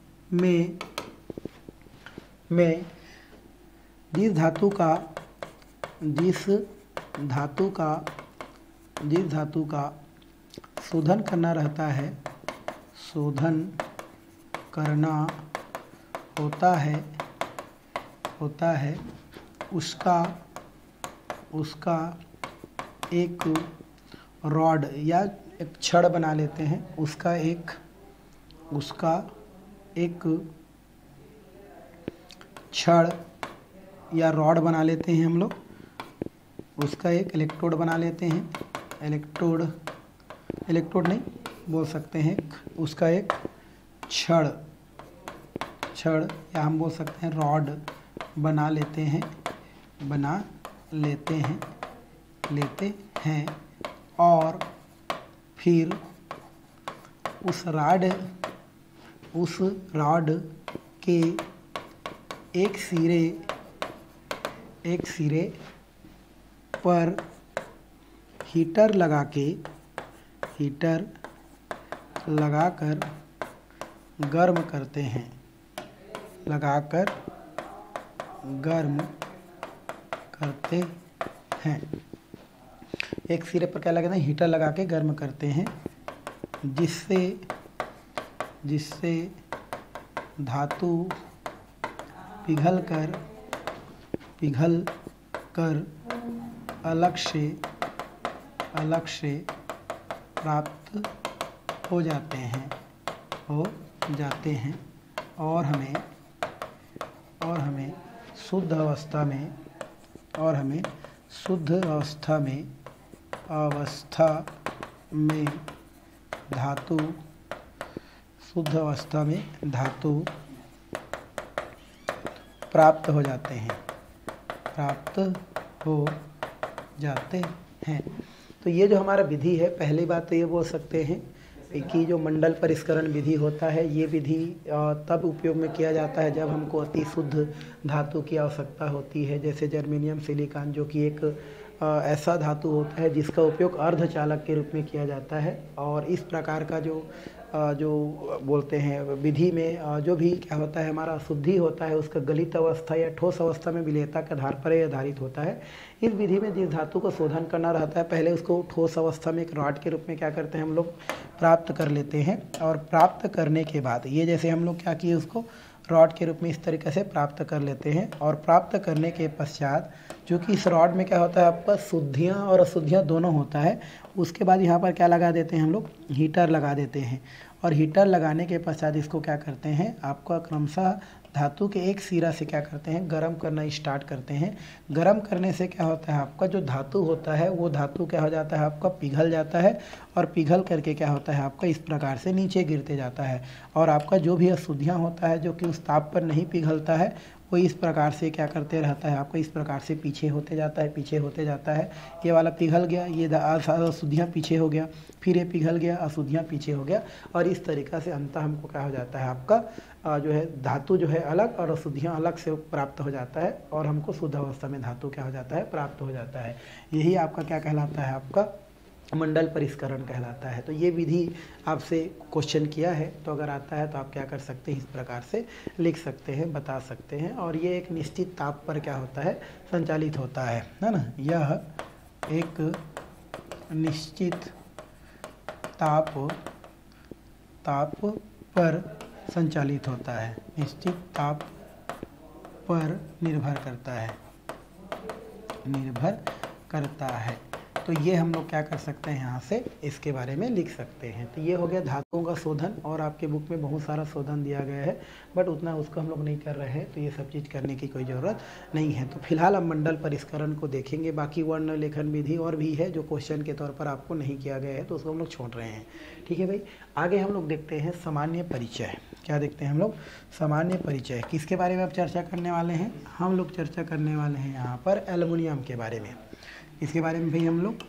में जिस धातु का शोधन करना रहता है, शोधन करना होता है उसका एक रॉड या एक छड़ बना लेते हैं, उसका एक छड़ या रॉड बना लेते हैं हम लोग, उसका एक इलेक्ट्रोड बना लेते हैं, इलेक्ट्रोड नहीं बोल सकते हैं, उसका एक छड़ या हम बोल सकते हैं रॉड बना लेते हैं और फिर उस रॉड के एक सिरे पर हीटर लगाकर गर्म करते हैं, एक सिरे पर क्या लगाते हैं, हीटर लगा के गर्म करते हैं, जिससे धातु पिघल कर अलग से प्राप्त हो जाते हैं और हमें शुद्ध अवस्था में धातु प्राप्त हो जाते हैं। तो ये जो हमारा विधि है, पहली बात तो ये बोल सकते हैं कि जो मंडल परिष्करण विधि होता है, ये विधि तब उपयोग में किया जाता है जब हमको अति शुद्ध धातु की आवश्यकता होती है, जैसे जर्मेनियम सिलिकॉन, जो कि एक ऐसा धातु होता है जिसका उपयोग अर्धचालक के रूप में किया जाता है। और इस प्रकार का जो बोलते हैं विधि में जो भी क्या होता है, हमारा अशुद्धि होता है, उसका गलित अवस्था या ठोस अवस्था में विलेयता के आधार पर आधारित होता है। इस विधि में जिस धातु को शोधन करना रहता है, पहले उसको ठोस अवस्था में एक रॉड के रूप में क्या करते हैं, हम लोग प्राप्त कर लेते हैं। और प्राप्त करने के बाद ये जैसे हम लोग क्या किए, उसको रॉड के रूप में इस तरीके से प्राप्त कर लेते हैं। और प्राप्त करने के पश्चात चूँकि इस रॉड में क्या होता है, आपका शुद्धियाँ और अशुद्धियाँ दोनों होता है, उसके बाद यहाँ पर क्या लगा देते हैं हम लोग, हीटर लगा देते हैं। और हीटर लगाने के पश्चात इसको क्या करते हैं, आपका क्रमशः धातु के एक सिरा से क्या करते हैं, गर्म करना स्टार्ट करते हैं। गर्म करने से क्या होता है, आपका जो धातु होता है वो धातु क्या हो जाता है, आपका पिघल जाता है। और पिघल करके क्या होता है, आपका इस प्रकार से नीचे गिरते जाता है। और आपका जो भी अशुद्धियाँ होता है, जो कि उस ताप पर नहीं पिघलता है, वो इस प्रकार से क्या करते रहता है, आपको इस प्रकार से पीछे होते जाता है। ये वाला पिघल गया, ये अशुद्धियाँ पीछे हो गया, फिर ये पिघल गया, अशुद्धियाँ पीछे हो गया। और इस तरीक़ा से अंततः हमको क्या हो जाता है, आपका जो है धातु जो है अलग और अशुद्धियाँ अलग से प्राप्त हो जाता है। और हमको शुद्ध अवस्था में धातु क्या हो जाता है, प्राप्त हो जाता है। यही आपका क्या कहलाता है, आपका मंडल परिष्करण कहलाता है। तो ये विधि आपसे क्वेश्चन किया है, तो अगर आता है तो आप क्या कर सकते हैं, इस प्रकार से लिख सकते हैं, बता सकते हैं। और ये एक निश्चित ताप पर क्या होता है, संचालित होता है ना। यह एक निश्चित ताप पर संचालित होता है, निश्चित ताप पर निर्भर करता है। तो ये हम लोग क्या कर सकते हैं, यहाँ से इसके बारे में लिख सकते हैं। तो ये हो गया धातुओं का शोधन। और आपके बुक में बहुत सारा शोधन दिया गया है, बट उतना उसको हम लोग नहीं कर रहे हैं, तो ये सब चीज़ करने की कोई ज़रूरत नहीं है। तो फिलहाल हम मंडल परिष्करण को देखेंगे। बाकी वर्ण लेखन विधि और भी है जो क्वेश्चन के तौर पर आपको नहीं किया गया है, तो उसको हम लोग छोड़ रहे हैं। ठीक है भाई, आगे हम लोग देखते हैं सामान्य परिचय। क्या देखते हैं हम लोग, सामान्य परिचय। किसके बारे में आप चर्चा करने वाले हैं, हम लोग चर्चा करने वाले हैं यहाँ पर एल्युमिनियम के बारे में। इसके बारे में भाई हम लोग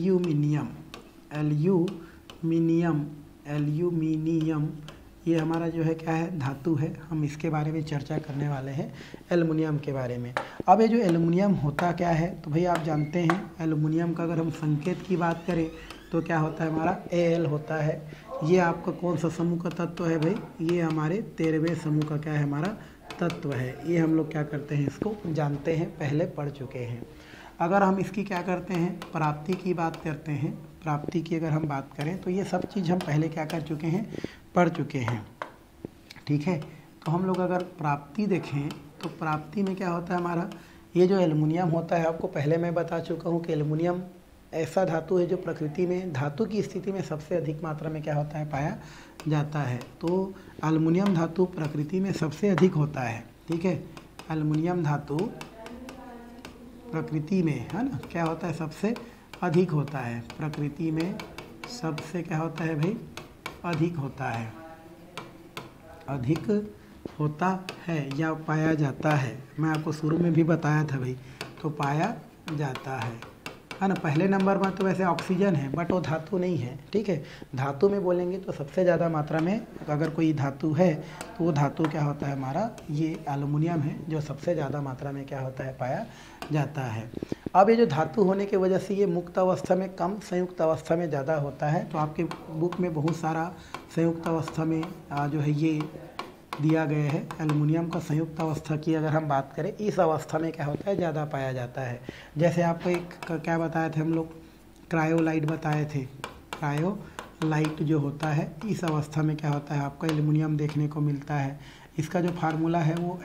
एल्यूमिनियम ये हमारा जो है क्या है, धातु है। हम इसके बारे में चर्चा करने वाले हैं, एल्युमिनियम के बारे में। अब ये जो एल्युमिनियम होता क्या है, तो भाई आप जानते हैं एल्युमिनियम का अगर हम संकेत की बात करें तो क्या होता है, हमारा Al होता है। ये आपका कौन सा समूह का तत्व है भाई, ये हमारे 13वें समूह का क्या है, हमारा तत्व है। ये हम लोग क्या करते हैं, इसको जानते हैं, पहले पढ़ चुके हैं। अगर हम इसकी क्या करते हैं, प्राप्ति की बात करते हैं, प्राप्ति की अगर हम बात करें तो ये सब चीज़ हम पहले क्या कर चुके हैं, पढ़ चुके हैं। ठीक है, तो हम लोग अगर प्राप्ति देखें तो प्राप्ति में क्या होता है हमारा, ये जो एल्युमिनियम होता है, आपको पहले मैं बता चुका हूँ कि एल्युमिनियम ऐसा धातु है जो प्रकृति में धातु की स्थिति में सबसे अधिक मात्रा में क्या होता है, पाया जाता है। तो एल्युमिनियम धातु प्रकृति में सबसे अधिक होता है, ठीक है। एल्युमिनियम धातु प्रकृति में, है ना, क्या होता है, सबसे अधिक होता है। प्रकृति में सबसे क्या होता है भाई, अधिक होता है, अधिक होता है या पाया जाता है। मैं आपको शुरू में भी बताया था भाई, तो पाया जाता है ना। पहले नंबर पर तो वैसे ऑक्सीजन है, बट वो धातु नहीं है, ठीक है। धातु में बोलेंगे तो सबसे ज़्यादा मात्रा में अगर कोई धातु है तो वो धातु क्या होता है हमारा, ये एल्युमिनियम है, जो सबसे ज़्यादा मात्रा में क्या होता है, पाया जाता है। अब ये जो धातु होने की वजह से ये मुक्त अवस्था में कम, संयुक्त अवस्था में ज़्यादा होता है। तो आपके बुक में बहुत सारा संयुक्त अवस्था में जो है ये दिया गया है। एल्युमिनियम का संयुक्त अवस्था की अगर हम बात करें, इस अवस्था में क्या होता है, ज़्यादा पाया जाता है। जैसे आपको एक क्या बताए थे हम लोग, क्रायोलाइट बताए थे। क्रायोलाइट जो होता है, इस अवस्था में क्या होता है, आपका एल्युमिनियम देखने को मिलता है। इसका जो फार्मूला है वो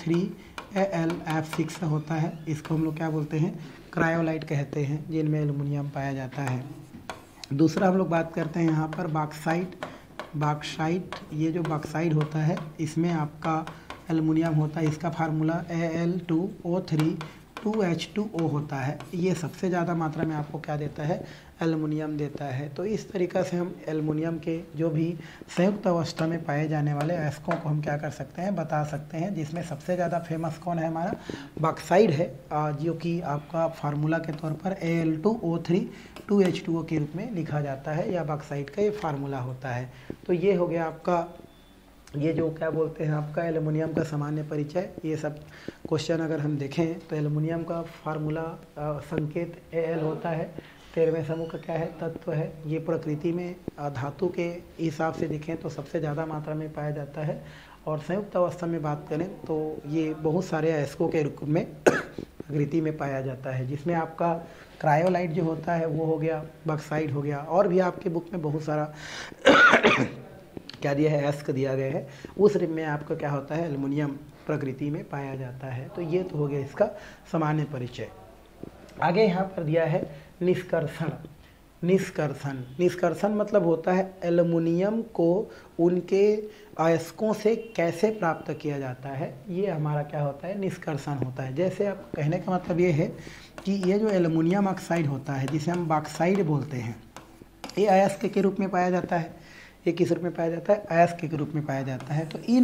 Na3Al होता है। इसको हम लोग क्या बोलते हैं, क्रायोलाइट कहते हैं, जिनमें एल्युमिनियम पाया जाता है। दूसरा हम लोग बात करते हैं यहाँ पर बॉक्साइट। ये जो बॉक्साइट होता है, इसमें आपका एल्युमिनियम होता है। इसका फार्मूला Al2O3 2H2O होता है। ये सबसे ज़्यादा मात्रा में आपको क्या देता है, एल्युमिनियम देता है। तो इस तरीक़ा से हम एल्युमिनियम के जो भी संयुक्त अवस्था में पाए जाने वाले अयस्कों को हम क्या कर सकते हैं, बता सकते हैं। जिसमें सबसे ज़्यादा फेमस कौन है, हमारा बॉक्साइट है, जो कि आपका फार्मूला के तौर पर Al2O3 2H2O के रूप में लिखा जाता है, या बॉक्साइट का ये फार्मूला होता है। तो ये हो गया आपका, ये जो क्या बोलते हैं आपका एल्युमिनियम का सामान्य परिचय। ये सब क्वेश्चन अगर हम देखें तो एल्युमिनियम का फार्मूला संकेत Al होता है। 13वें समूह का क्या है, तत्व है। ये प्रकृति में धातु के हिसाब से देखें तो सबसे ज़्यादा मात्रा में पाया जाता है। और संयुक्त अवस्था में बात करें तो ये बहुत सारे अयस्कों के रूप में प्रकृति में पाया जाता है। जिसमें आपका क्रायोलाइट जो होता है वो हो गया, बॉक्साइट हो गया, और भी आपके बुक में बहुत सारा क्या दिया है, अयस्क दिया गया है। उस में आपका क्या होता है, एल्युमिनियम प्रकृति में पाया जाता है। तो ये तो हो गया इसका सामान्य परिचय। आगे यहाँ पर दिया है निष्कर्षण। निष्कर्षण मतलब होता है एल्युमिनियम को उनके अयस्कों से कैसे प्राप्त किया जाता है, ये हमारा क्या होता है, निष्कर्षण होता है। जैसे आप कहने का मतलब ये है कि ये जो एल्युमिनियम ऑक्साइड होता है, जिसे हम बॉक्साइड बोलते हैं, ये अयस्क के रूप में पाया जाता है। ये किस रूप में पाया जाता है, अयस्क के रूप में पाया जाता है। तो इन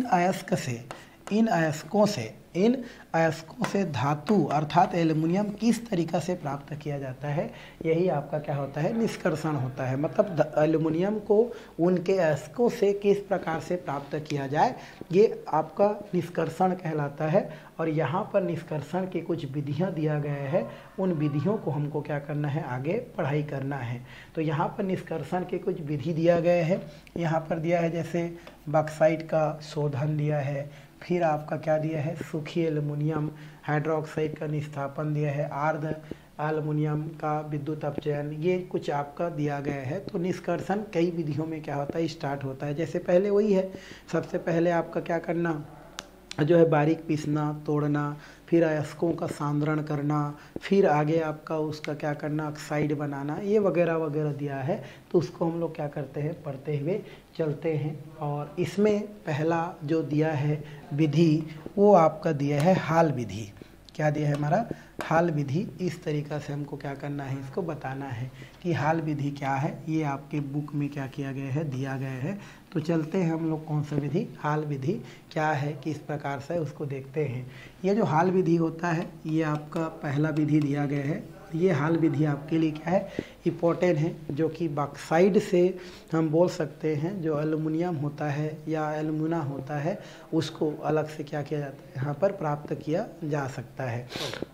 अयस्कों से धातु अर्थात एल्युमिनियम किस तरीक़ा से प्राप्त किया जाता है, यही आपका क्या होता है, निष्कर्षण होता है। मतलब एल्युमिनियम को उनके अयस्कों से किस प्रकार से प्राप्त किया जाए, ये आपका निष्कर्षण कहलाता है। और यहाँ पर निष्कर्षण की कुछ विधियाँ दिया गया है, उन विधियों को हमको क्या करना है, आगे पढ़ाई करना है। तो यहाँ पर निष्कर्षण के कुछ विधि दिया गया है। यहाँ पर दिया है जैसे बॉक्साइट का शोधन दिया है, फिर आपका क्या दिया है, सूखी एल्युमिनियम हाइड्रोक्साइड का निस्थापन दिया है, आर्द्र एल्युमिनियम का विद्युत अपचयन, ये कुछ आपका दिया गया है। तो निष्कर्षण कई विधियों में क्या होता है, स्टार्ट होता है। जैसे पहले वही है, सबसे पहले आपका क्या करना जो है, बारीक पीसना, तोड़ना, फिर अयस्कों का सांद्रण करना, फिर आगे आपका उसका क्या करना, ऑक्साइड बनाना, ये वगैरह वगैरह दिया है। तो उसको हम लोग क्या करते हैं, पढ़ते हुए चलते हैं। और इसमें पहला जो दिया है विधि, वो आपका दिया है हाल विधि। क्या दिया है हमारा, हाल विधि। इस तरीक़ा से हमको क्या करना है, इसको बताना है कि हाल विधि क्या है। ये आपके बुक में क्या किया गया है, दिया गया है। तो चलते हैं हम लोग कौन सा विधि, हाल विधि क्या है, किस प्रकार से उसको देखते हैं। ये जो हाल विधि होता है, ये आपका पहला विधि दिया गया है। ये हाल विधि आपके लिए क्या है, इम्पोर्टेंट है, जो कि बॉक्साइड से हम बोल सकते हैं, जो एल्युमिनियम होता है या एल्युमिना होता है, उसको अलग से क्या किया जाता है, यहाँ पर प्राप्त किया जा सकता है।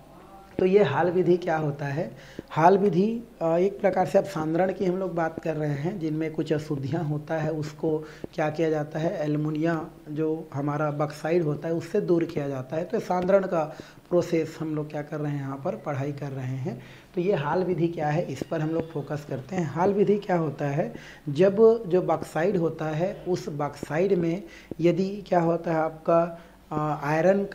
तो ये हाल विधि क्या होता है, हाल विधि एक प्रकार से अब सांद्रण की हम लोग बात कर रहे हैं, जिनमें कुछ अशुद्धियाँ होता है, उसको क्या किया जाता है, एल्युमिनिया जो हमारा बॉक्साइड होता है उससे दूर किया जाता है। तो सांद्रण का प्रोसेस हम लोग क्या कर रहे हैं, यहाँ पर पढ़ाई कर रहे हैं। तो ये हाल विधि क्या है, इस पर हम लोग फोकस करते हैं। हाल विधि क्या होता है, जब जो बॉक्साइड होता है, उस बॉक्साइड में यदि क्या होता है आपका आयरन का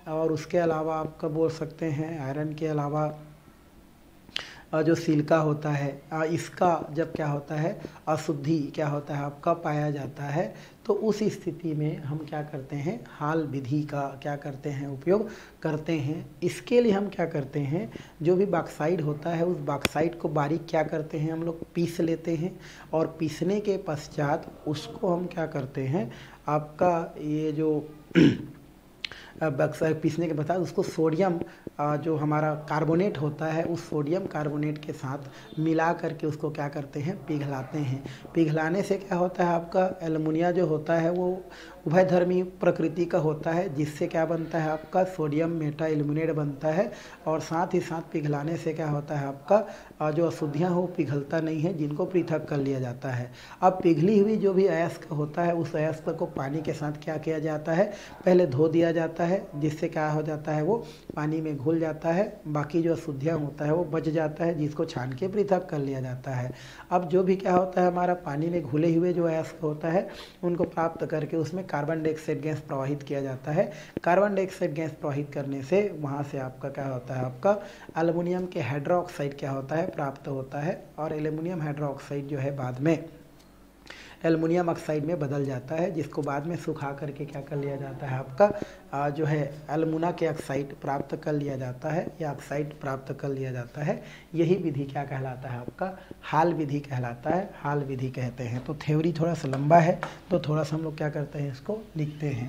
और उसके अलावा आपका बोल सकते हैं आयरन के अलावा जो सिलिका होता है, इसका जब क्या होता है अशुद्धि क्या होता है आपका पाया जाता है, तो उस स्थिति में हम क्या करते हैं हाल विधि का क्या करते हैं उपयोग करते हैं। इसके लिए हम क्या करते हैं, जो भी बॉक्साइट होता है उस बॉक्साइट को बारीक क्या करते हैं हम लोग पीस लेते हैं, और पीसने के पश्चात उसको हम क्या करते हैं आपका ये जो बॉक्साइट पीसने के बाद उसको सोडियम जो हमारा कार्बोनेट होता है उस सोडियम कार्बोनेट के साथ मिला करके उसको क्या करते हैं पिघलाते हैं। पिघलाने से क्या होता है आपका एल्युमिनियम जो होता है वो उभयधर्मी प्रकृति का होता है, जिससे क्या बनता है आपका सोडियम मेटा एल्यूमिनेट बनता है, और साथ ही साथ पिघलाने से क्या होता है आपका जो अशुद्धियाँ हो पिघलता नहीं है, जिनको पृथक कर लिया जाता है। अब पिघली हुई जो भी अयस्क होता है उस अयस्क को पानी के साथ क्या किया जाता है, पहले धो दिया जाता है, जिससे क्या हो जाता है वो पानी में घुल जाता है, बाकी जो अशुद्धियाँ होता है वो बच जाता है, जिसको छान के पृथक कर लिया जाता है। अब जो भी क्या होता है हमारा पानी में घुले हुए जो अयस्क होता है उनको प्राप्त करके उसमें कार्बन डाइऑक्साइड गैस प्रवाहित किया जाता है। कार्बन डाइऑक्साइड गैस प्रवाहित करने से वहाँ से आपका क्या होता है आपका एल्युमिनियम के हाइड्रोक्साइड क्या होता है प्राप्त होता है, और एल्युमिनियम हाइड्रोक्साइड जो है बाद में एल्युमिनियम ऑक्साइड में बदल जाता है, जिसको बाद में सुखा करके क्या कर लिया जाता है आपका जो है एल्युमिना के ऑक्साइड प्राप्त कर लिया जाता है या ऑक्साइड प्राप्त कर लिया जाता है। यही विधि क्या कहलाता है आपका हाल विधि कहलाता है, हाल विधि कहते हैं। तो थ्योरी थोड़ा सा लंबा है तो थोड़ा सा हम लोग क्या करते हैं इसको लिखते हैं।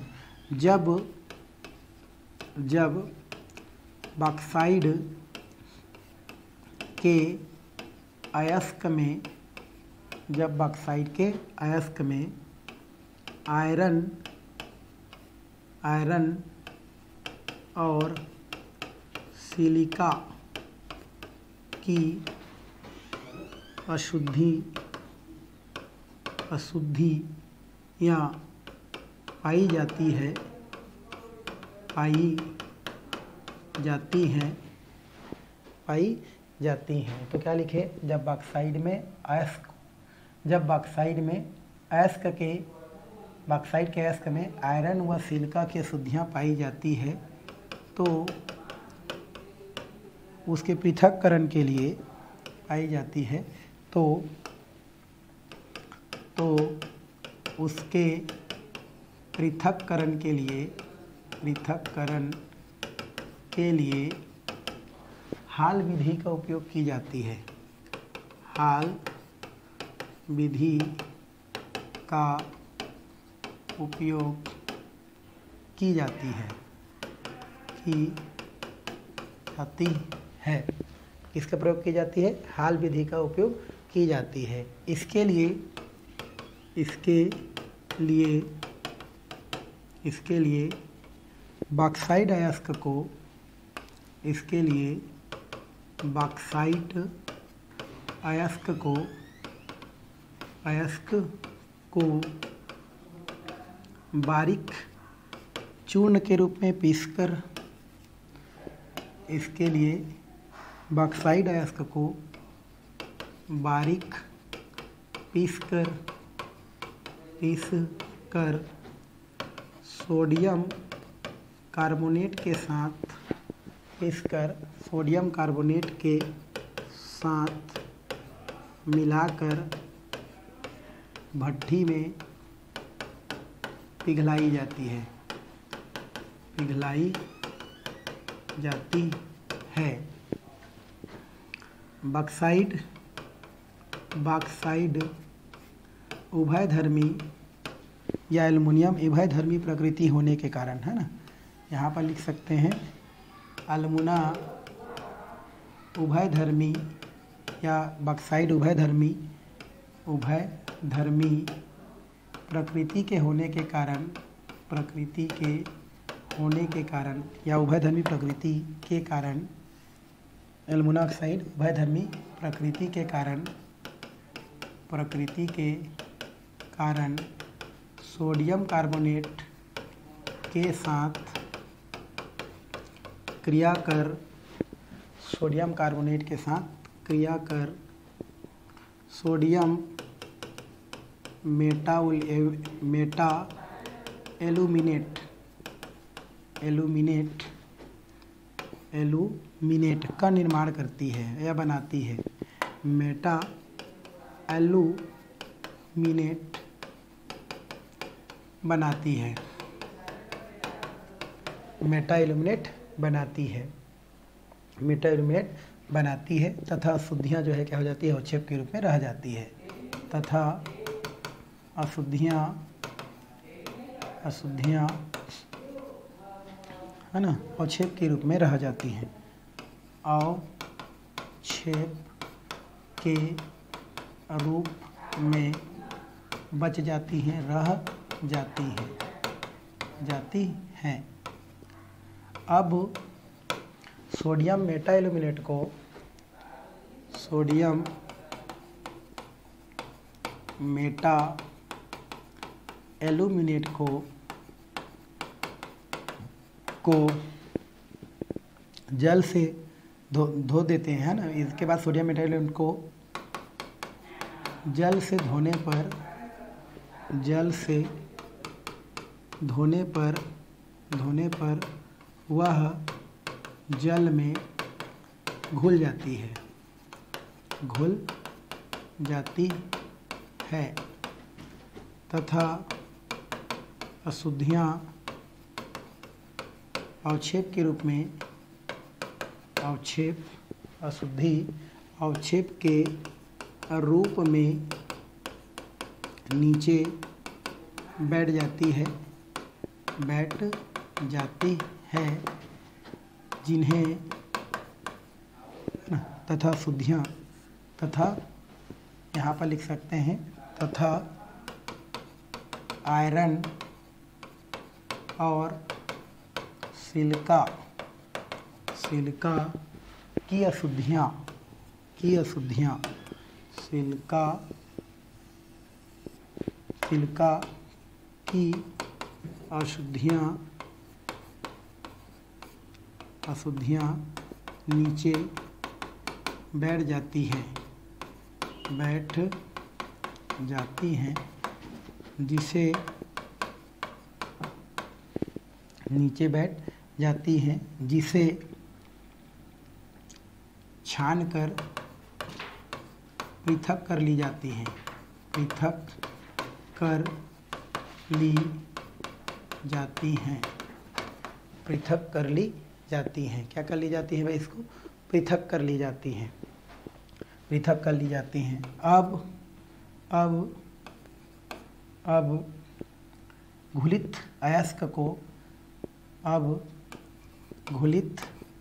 जब बॉक्साइड के अयस्क में जब बॉक्साइड के अयस्क में आयरन और सिलिका की अशुद्धियाँ पाई जाती हैं तो क्या लिखे, जब बॉक्साइड के अयस्क में आयरन व सिलिका की अशुद्धियाँ पाई जाती है तो उसके पृथक्करण के लिए पाई जाती है तो उसके पृथक्करण के लिए हाल विधि का उपयोग की जाती है। हाल विधि का उपयोग की जाती है। किसका प्रयोग की जाती है, हाल विधि का उपयोग की जाती है। इसके लिए बॉक्साइट अयस्क को बारीक चूर्ण के रूप में पीसकर बॉक्साइट अयस्क को बारीक पीसकर सोडियम कार्बोनेट के साथ मिलाकर भट्ठी में पिघलाई जाती है। बॉक्साइड उभयधर्मी या एल्युमिनियम उभयधर्मी प्रकृति होने के कारण, है ना, यहाँ पर लिख सकते हैं एल्युमिना उभयधर्मी या बॉक्साइड उभयधर्मी प्रकृति के होने के कारण या उभयधर्मी प्रकृति के कारण एल्युमिना ऑक्साइड उभयधर्मी प्रकृति के कारण सोडियम कार्बोनेट के साथ क्रिया कर सोडियम मेटा एल्यूमिनेट एल्यूमिनेट का निर्माण करती है या बनाती है। मेटा एल्यूमिनेट बनाती है, मेटा एल्यूमिनेट बनाती है, मेटा एल्यूमिनेट बनाती है तथा अशुद्धियाँ जो है क्या हो जाती है, अवक्षेप के रूप में रह जाती है, तथा अशुद्धियाँ है ना अवक्षेप के रूप में रह जाती हैं, अवक्षेप के रूप में बच जाती हैं, रह जाती हैं। अब सोडियम मेटा एल्यूमिनेट को सोडियम मेटा एल्यूमिनेट को जल से धो देते हैं ना। इसके बाद सोडियम मेटा एल्यूमिनेट को जल से धोने पर वह जल में घुल जाती है तथा अशुद्धियाँ अवक्षेप के रूप में अवक्षेप के रूप में नीचे बैठ जाती है जिन्हें तथा शुद्धियाँ तथा यहाँ पर लिख सकते हैं तथा आयरन और सिलिका की अशुद्धियाँ सिलिका की अशुद्धियाँ नीचे बैठ जाती हैं जिसे नीचे बैठ जाती हैं जिसे छान कर पृथक कर ली जाती हैं, क्या कर ली जाती हैं भाई, इसको पृथक कर ली जाती हैं। अब घुलित अयस्क को घुलित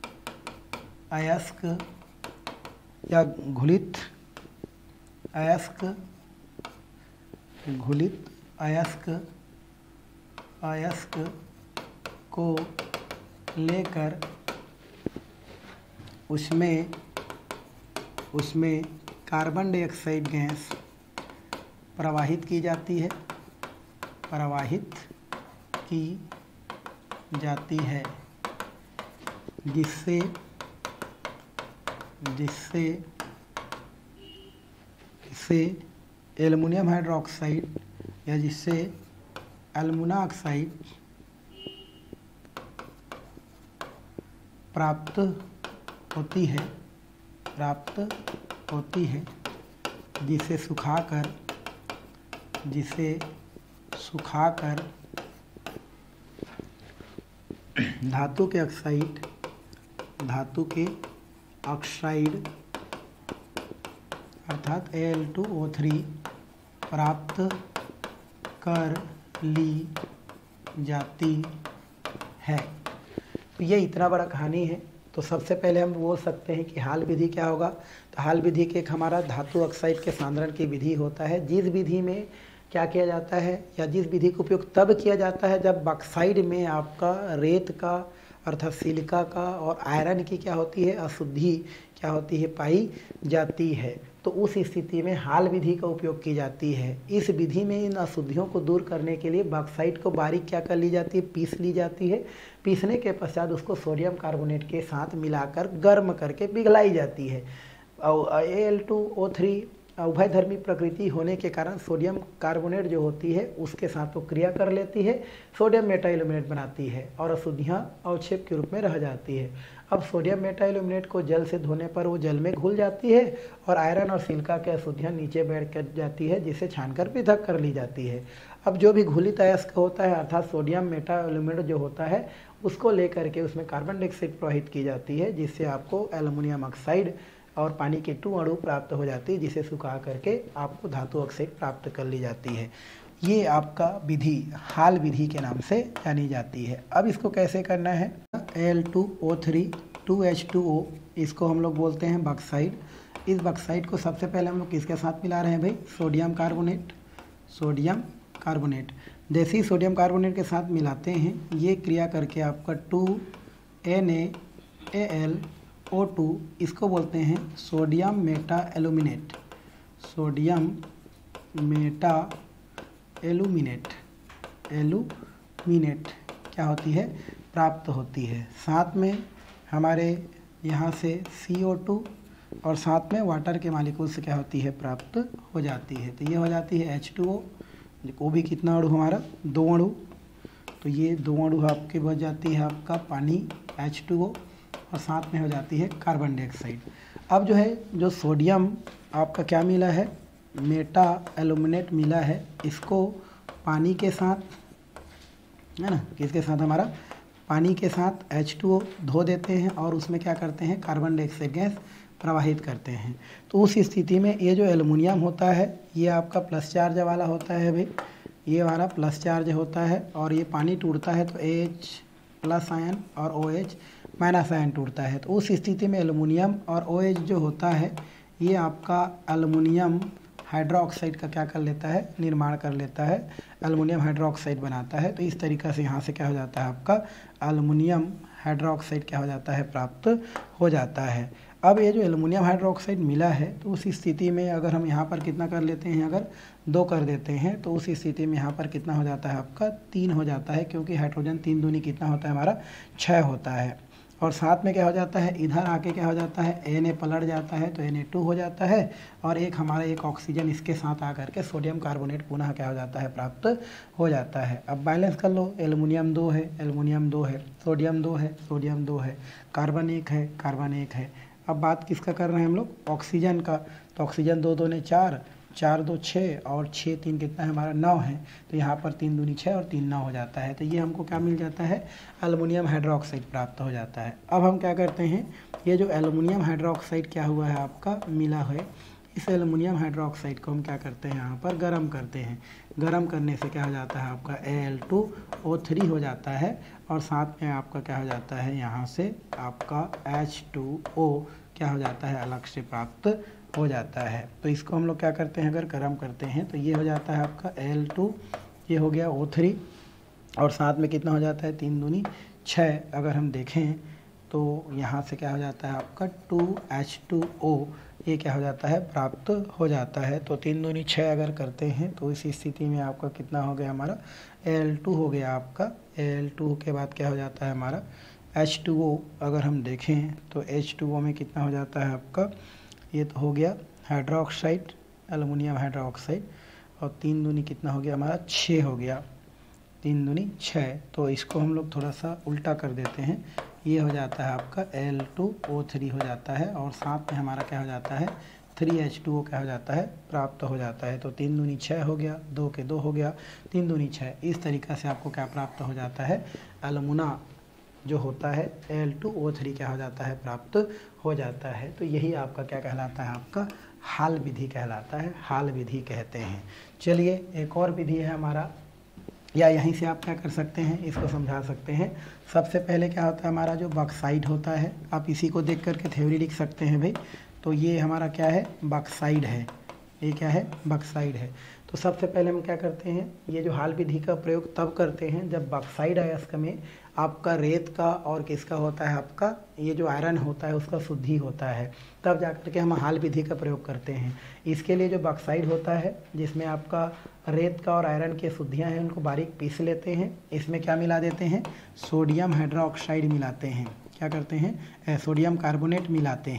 अयस्क को लेकर उसमें कार्बन डाइऑक्साइड गैस प्रवाहित की जाती है जिससे एल्युमिनियम हाइड्रोक्साइड या जिससे एल्युमिना ऑक्साइड प्राप्त होती है जिसे सुखाकर धातु के ऑक्साइड अर्थात Al2O3 प्राप्त कर ली जाती है। तो ये इतना बड़ा कहानी है। तो सबसे पहले हम बोल सकते हैं कि हाल विधि क्या होगा। तो हाल विधि के एक हमारा धातु ऑक्साइड के सांद्रण की विधि होता है, जिस विधि में क्या किया जाता है या जिस विधि का उपयोग तब किया जाता है जब बॉक्साइड में आपका रेत का अर्थात सिलिका का और आयरन की क्या होती है, अशुद्धि क्या होती है, पाई जाती है। तो उस स्थिति में हाल विधि का उपयोग की जाती है। इस विधि में इन अशुद्धियों को दूर करने के लिए बॉक्साइट को बारीक क्या कर ली जाती है, पीस ली जाती है। पीसने के पश्चात उसको सोडियम कार्बोनेट के साथ मिलाकर गर्म करके पिघलाई जाती है। और Al2O3 उभयधर्मी प्रकृति होने के कारण सोडियम कार्बोनेट जो होती है उसके साथ वो क्रिया कर लेती है, सोडियम मेटा एल्यूमिनेट बनाती है और अशुद्धियाँ अवक्षेप के रूप में रह जाती है। अब सोडियम मेटा एल्यूमिनेट को जल से धोने पर वो जल में घुल जाती है और आयरन और सिलिका की अशुद्धियाँ नीचे बैठ कर जाती है, जिसे छानकर पृथक कर ली जाती है। अब जो भी घुलित अयस्क होता है अर्थात सोडियम मेटा एल्यूमिनेट जो होता है उसको लेकर के उसमें कार्बन डाइऑक्साइड प्रवाहित की जाती है, जिससे आपको एल्यूमिनियम ऑक्साइड और पानी के 2 अणु प्राप्त हो जाती है, जिसे सुखा करके आपको धातु ऑक्साइड प्राप्त कर ली जाती है। ये आपका विधि हाल विधि के नाम से जानी जाती है। अब इसको कैसे करना है, Al2O3 2H2O, इसको हम लोग बोलते हैं बॉक्साइड। इस बॉक्साइड को सबसे पहले हम लोग किसके साथ मिला रहे हैं भाई, सोडियम कार्बोनेट। सोडियम कार्बोनेट जैसे ही सोडियम कार्बोनेट के साथ मिलाते हैं, ये क्रिया करके आपका 2NaAlO2, इसको बोलते हैं sodium meta aluminate. Sodium meta aluminate क्या होती है, प्राप्त होती है। साथ में हमारे यहाँ से CO2 और साथ में वाटर के मालिक्यूल से क्या होती है, प्राप्त हो जाती है। तो ये हो जाती है H2O, वो भी कितना अणु हमारा, 2 अणु। तो ये 2 अणु आपके बच जाती है आपका पानी H2O और साथ में हो जाती है कार्बन डाइऑक्साइड। अब जो है जो सोडियम आपका क्या मिला है, मेटा एल्यूमिनेट मिला है, इसको पानी के साथ है ना, किसके साथ हमारा, पानी के साथ H2O धो देते हैं और उसमें क्या करते हैं, कार्बन डाइऑक्साइड गैस प्रवाहित करते हैं। तो उस स्थिति में ये जो एल्युमिनियम होता है ये आपका प्लस चार्ज वाला होता है भाई, ये हमारा प्लस चार्ज होता है और ये पानी टूटता है तो H प्लस आयन और OH माइनस आयन टूटता है। तो उस स्थिति में एल्युमिनियम और OH जो होता है ये आपका एल्युमिनियम हाइड्रोक्साइड का क्या कर लेता है, निर्माण कर लेता है, एल्युमिनियम हाइड्रोक्साइड बनाता है। तो इस तरीक़ा से यहाँ से क्या हो जाता है आपका एल्युमिनियम हाइड्रोक्साइड क्या हो जाता है, प्राप्त हो जाता है। अब ये जो एल्युमिनियम हाइड्रोक्साइड मिला है तो उस स्थिति में अगर हम यहाँ पर कितना कर लेते हैं, अगर 2 कर देते हैं तो उस स्थिति में यहाँ पर कितना हो जाता है आपका 3 हो जाता है, क्योंकि हाइड्रोजन 3 दूनी कितना होता है हमारा 6 होता है। और साथ में क्या हो जाता है, इधर आके क्या हो जाता है, Na पलट जाता है तो Na2 हो जाता है और एक हमारा एक ऑक्सीजन इसके साथ आकर के सोडियम कार्बोनेट पुनः क्या हो जाता है, प्राप्त हो जाता है। अब बैलेंस कर लो, एल्युमिनियम 2 है, एल्युमिनियम 2 है, सोडियम 2 है, सोडियम 2 है, कार्बन 1 है, कार्बन 1 है। अब बात किसका कर रहे हैं हम लोग, ऑक्सीजन का। तो ऑक्सीजन 2 दूनी 4, 4 2 6 और 6 3 कितना है हमारा 9 है। तो यहाँ पर 3 दूनी 6 और 3 9 हो जाता है। तो ये हमको क्या मिल जाता है, एल्युमिनियम हाइड्रोक्साइड प्राप्त हो जाता है। अब हम क्या करते हैं, ये जो एल्युमिनियम हाइड्रोक्साइड क्या हुआ है आपका मिला है, इस एल्युमिनियम हाइड्रोक्साइड को हम क्या करते हैं, यहाँ पर गर्म करते हैं। गर्म करने से क्या हो जाता है आपका Al2O3 हो जाता है और साथ में आपका क्या हो जाता है, यहाँ से आपका H2O क्या हो जाता है, अलग से प्राप्त हो जाता है। तो इसको हम लोग क्या करते हैं, अगर गर्म करते हैं तो ये हो जाता है आपका Al2, ये हो गया O3 और साथ में कितना हो जाता है, 3 दूनी 6। अगर हम देखें तो यहाँ से क्या हो जाता है आपका 2H2O, ये क्या हो जाता है, प्राप्त हो जाता है। तो 3 दूनी 6 अगर करते हैं तो इस स्थिति में आपका कितना हो गया, हमारा Al2 हो गया आपका। Al2 के बाद क्या हो जाता है हमारा H2O। अगर हम देखें तो H2O में कितना हो जाता है आपका, ये तो हो गया हाइड्रोक्साइड, एल्युमिनियम हाइड्रोक्साइड, और 3 दूनी कितना हो गया हमारा 6 हो गया, 3 दूनी 6। तो इसको हम लोग थोड़ा सा उल्टा कर देते हैं, ये हो जाता है आपका Al2O3 हो जाता है और साथ में हमारा क्या हो जाता है 3H2O क्या हो जाता है, प्राप्त हो जाता है। तो 3 दूनी 6 हो गया, 2 के 2 हो गया, 3 दूनी 6। इस तरीक़ा से आपको क्या प्राप्त हो जाता है, एल्युमिना जो होता है Al2O3 क्या हो जाता है, प्राप्त हो जाता है। तो यही आपका क्या कहलाता है, आपका हाल विधि कहलाता है, हाल विधि कहते हैं। चलिए एक और विधि है हमारा, या यहीं से आप क्या कर सकते हैं, इसको समझा सकते हैं। सबसे पहले क्या होता है हमारा जो बॉक्साइड होता है, आप इसी को देख करके थ्योरी लिख सकते हैं भाई। तो ये हमारा क्या है, बॉक्साइड है, ये क्या है, बॉक्साइड है। तो सबसे पहले हम क्या करते हैं, ये जो हाल विधि का प्रयोग तब करते हैं जब बॉक्साइड अयस्क में आपका रेत का और किसका होता है, आपका ये जो आयरन होता है उसका शुद्धि होता है, तब जाकर के हम हाल विधि का प्रयोग करते हैं। इसके लिए जो बॉक्साइड होता है जिसमें आपका रेत का और आयरन की शुद्धियाँ हैं उनको बारीक पीस लेते हैं। इसमें क्या मिला देते हैं, सोडियम हाइड्रोक्साइड मिलाते हैं, क्या करते हैं, सोडियम कार्बोनेट मिलाते हैं।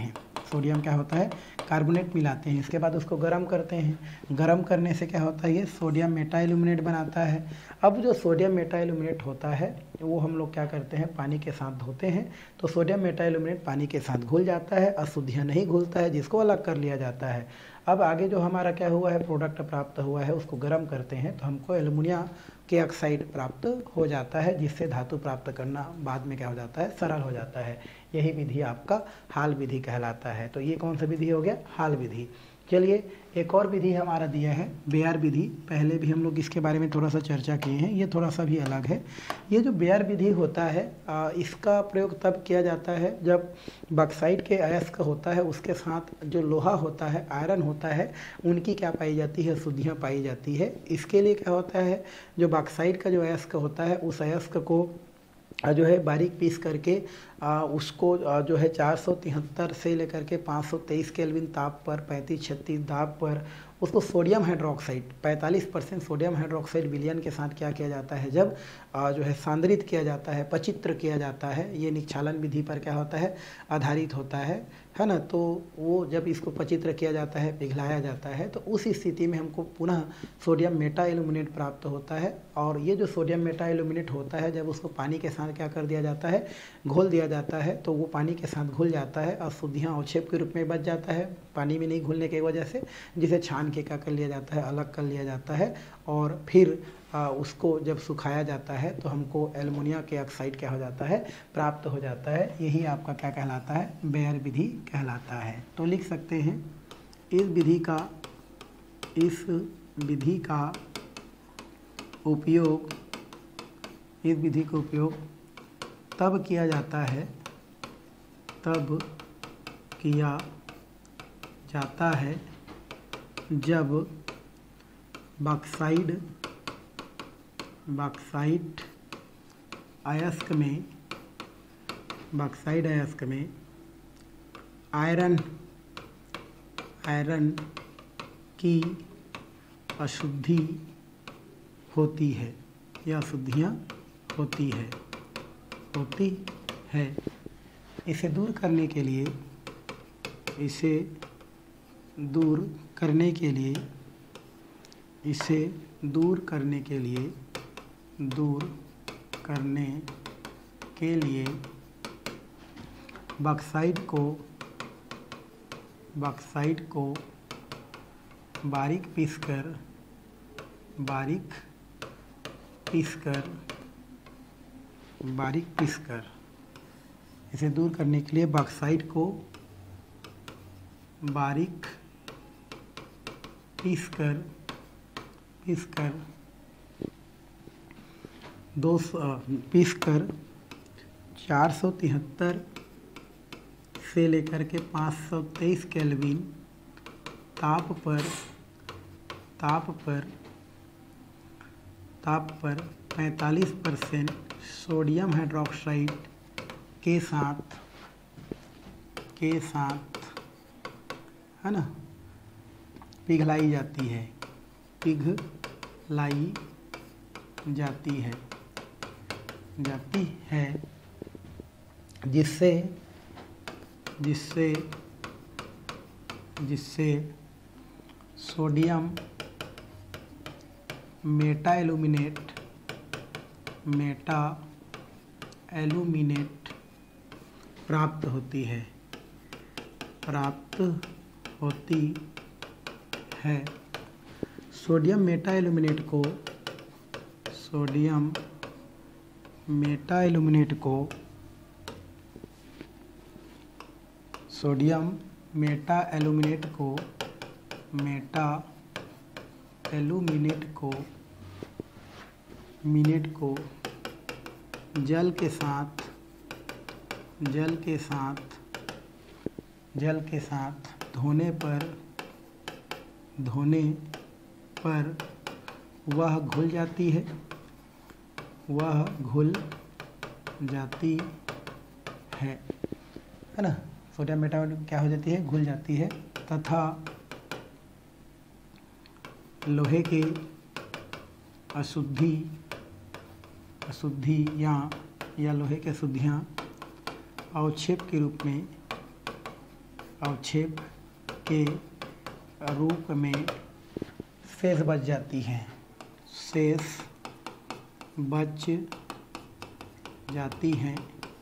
सोडियम क्या होता है, कार्बोनेट मिलाते हैं। इसके बाद उसको गर्म करते हैं, गर्म करने से क्या होता है, ये सोडियम मेटा एल्यूमिनेट बनाता है। अब जो सोडियम मेटा एल्यूमिनेट होता है वो हम लोग क्या करते हैं, पानी के साथ धोते हैं, तो सोडियम मेटा एल्यूमिनेट पानी के साथ घुल जाता है, अशुद्धियाँ नहीं घुलता है, जिसको अलग कर लिया जाता है। अब आगे जो हमारा क्या हुआ है, प्रोडक्ट प्राप्त हुआ है, उसको गर्म करते हैं तो हमको एल्युमिनियम के ऑक्साइड प्राप्त हो जाता है, जिससे धातु प्राप्त करना बाद में क्या हो जाता है, सरल हो जाता है। यही विधि आपका हाल विधि कहलाता है। तो ये कौन सा विधि हो गया, हाल विधि। चलिए एक और विधि हमारा दिया है बेयर विधि। पहले भी हम लोग इसके बारे में थोड़ा सा चर्चा किए हैं, ये थोड़ा सा भी अलग है। ये जो बेयर विधि होता है इसका प्रयोग तब किया जाता है जब बॉक्साइट के अयस्क होता है, उसके साथ जो लोहा होता है, आयरन होता है, उनकी क्या पाई जाती है, अशुद्धियाँ पाई जाती है। इसके लिए क्या होता है, जो बॉक्साइट का जो अयस्क होता है उस अयस्क को जो है बारीक पीस करके उसको जो है 473 से लेकर के 523 केल्विन ताप पर, 35-36 दाब पर उसको सोडियम हाइड्रोक्साइड 45% सोडियम हाइड्रोक्साइड विलयन के साथ क्या किया जाता है, जब जो है सांद्रित किया जाता है, पचित्र किया जाता है। ये निक्षालन विधि पर क्या होता है, आधारित होता है ना। तो वो जब इसको पचित्र किया जाता है, पिघलाया जाता है, तो उस स्थिति में हमको पुनः सोडियम मेटा एल्यूमिनेट प्राप्त होता है। और ये जो सोडियम मेटा एल्यूमिनेट होता है, जब उसको पानी के साथ क्या कर दिया जाता है, घोल दिया जाता है, तो वो पानी के साथ घुल जाता है, अशुद्धियाँ अवक्षेप के रूप में बच जाता है पानी में नहीं घुलने की वजह से, जिसे छान के क्या कर लिया जाता है, अलग कर लिया जाता है। और फिर उसको जब सुखाया जाता है तो हमको एल्युमिनियम के ऑक्साइड क्या हो जाता है, प्राप्त हो जाता है। यही आपका क्या कहलाता है, बेयर विधि कहलाता है। तो लिख सकते हैं इस विधि का उपयोग तब किया जाता है जब बॉक्साइट अयस्क में आयरन की अशुद्धि होती है या अशुद्धियाँ होती है। इसे दूर करने के लिए बॉक्साइट को बारीक पीसकर इसे दूर करने के लिए बॉक्साइट को बारीक पीसकर 473 से लेकर के 523 केल्विन ताप पर 45% सोडियम हाइड्रोक्साइड के साथ है ना, पिघलाई जाती है, जिससे सोडियम मेटा एल्यूमिनेट प्राप्त होती है। सोडियम मेटा एल्यूमिनेट को जल के साथ धोने पर वह घुल जाती है ना। सोडियम मेटा क्या हो जाती है, घुल जाती है, तथा लोहे के अशुद्धियाँ या लोहे के अशुद्धियाँ अवक्षेप के रूप में अवक्षेप के रूप में शेष बच जाती हैं, शेष बच जाती हैं,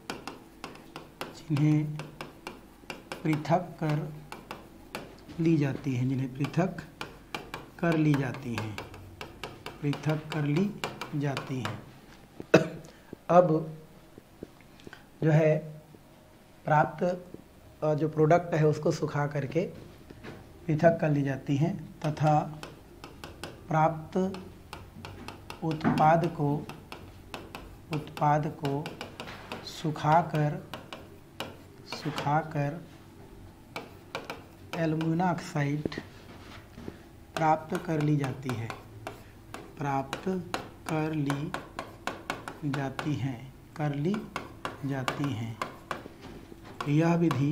जिन्हें पृथक कर ली जाती हैं, जिन्हें पृथक कर ली जाती हैं, पृथक कर ली जाती हैं। अब जो है प्राप्त जो प्रोडक्ट है उसको सुखा करके पृथक कर ली जाती हैं तथा प्राप्त उत्पाद को सुखाकर एल्युमिनियम ऑक्साइड प्राप्त कर ली जाती है, प्राप्त कर ली जाती हैं, कर ली जाती हैं। यह विधि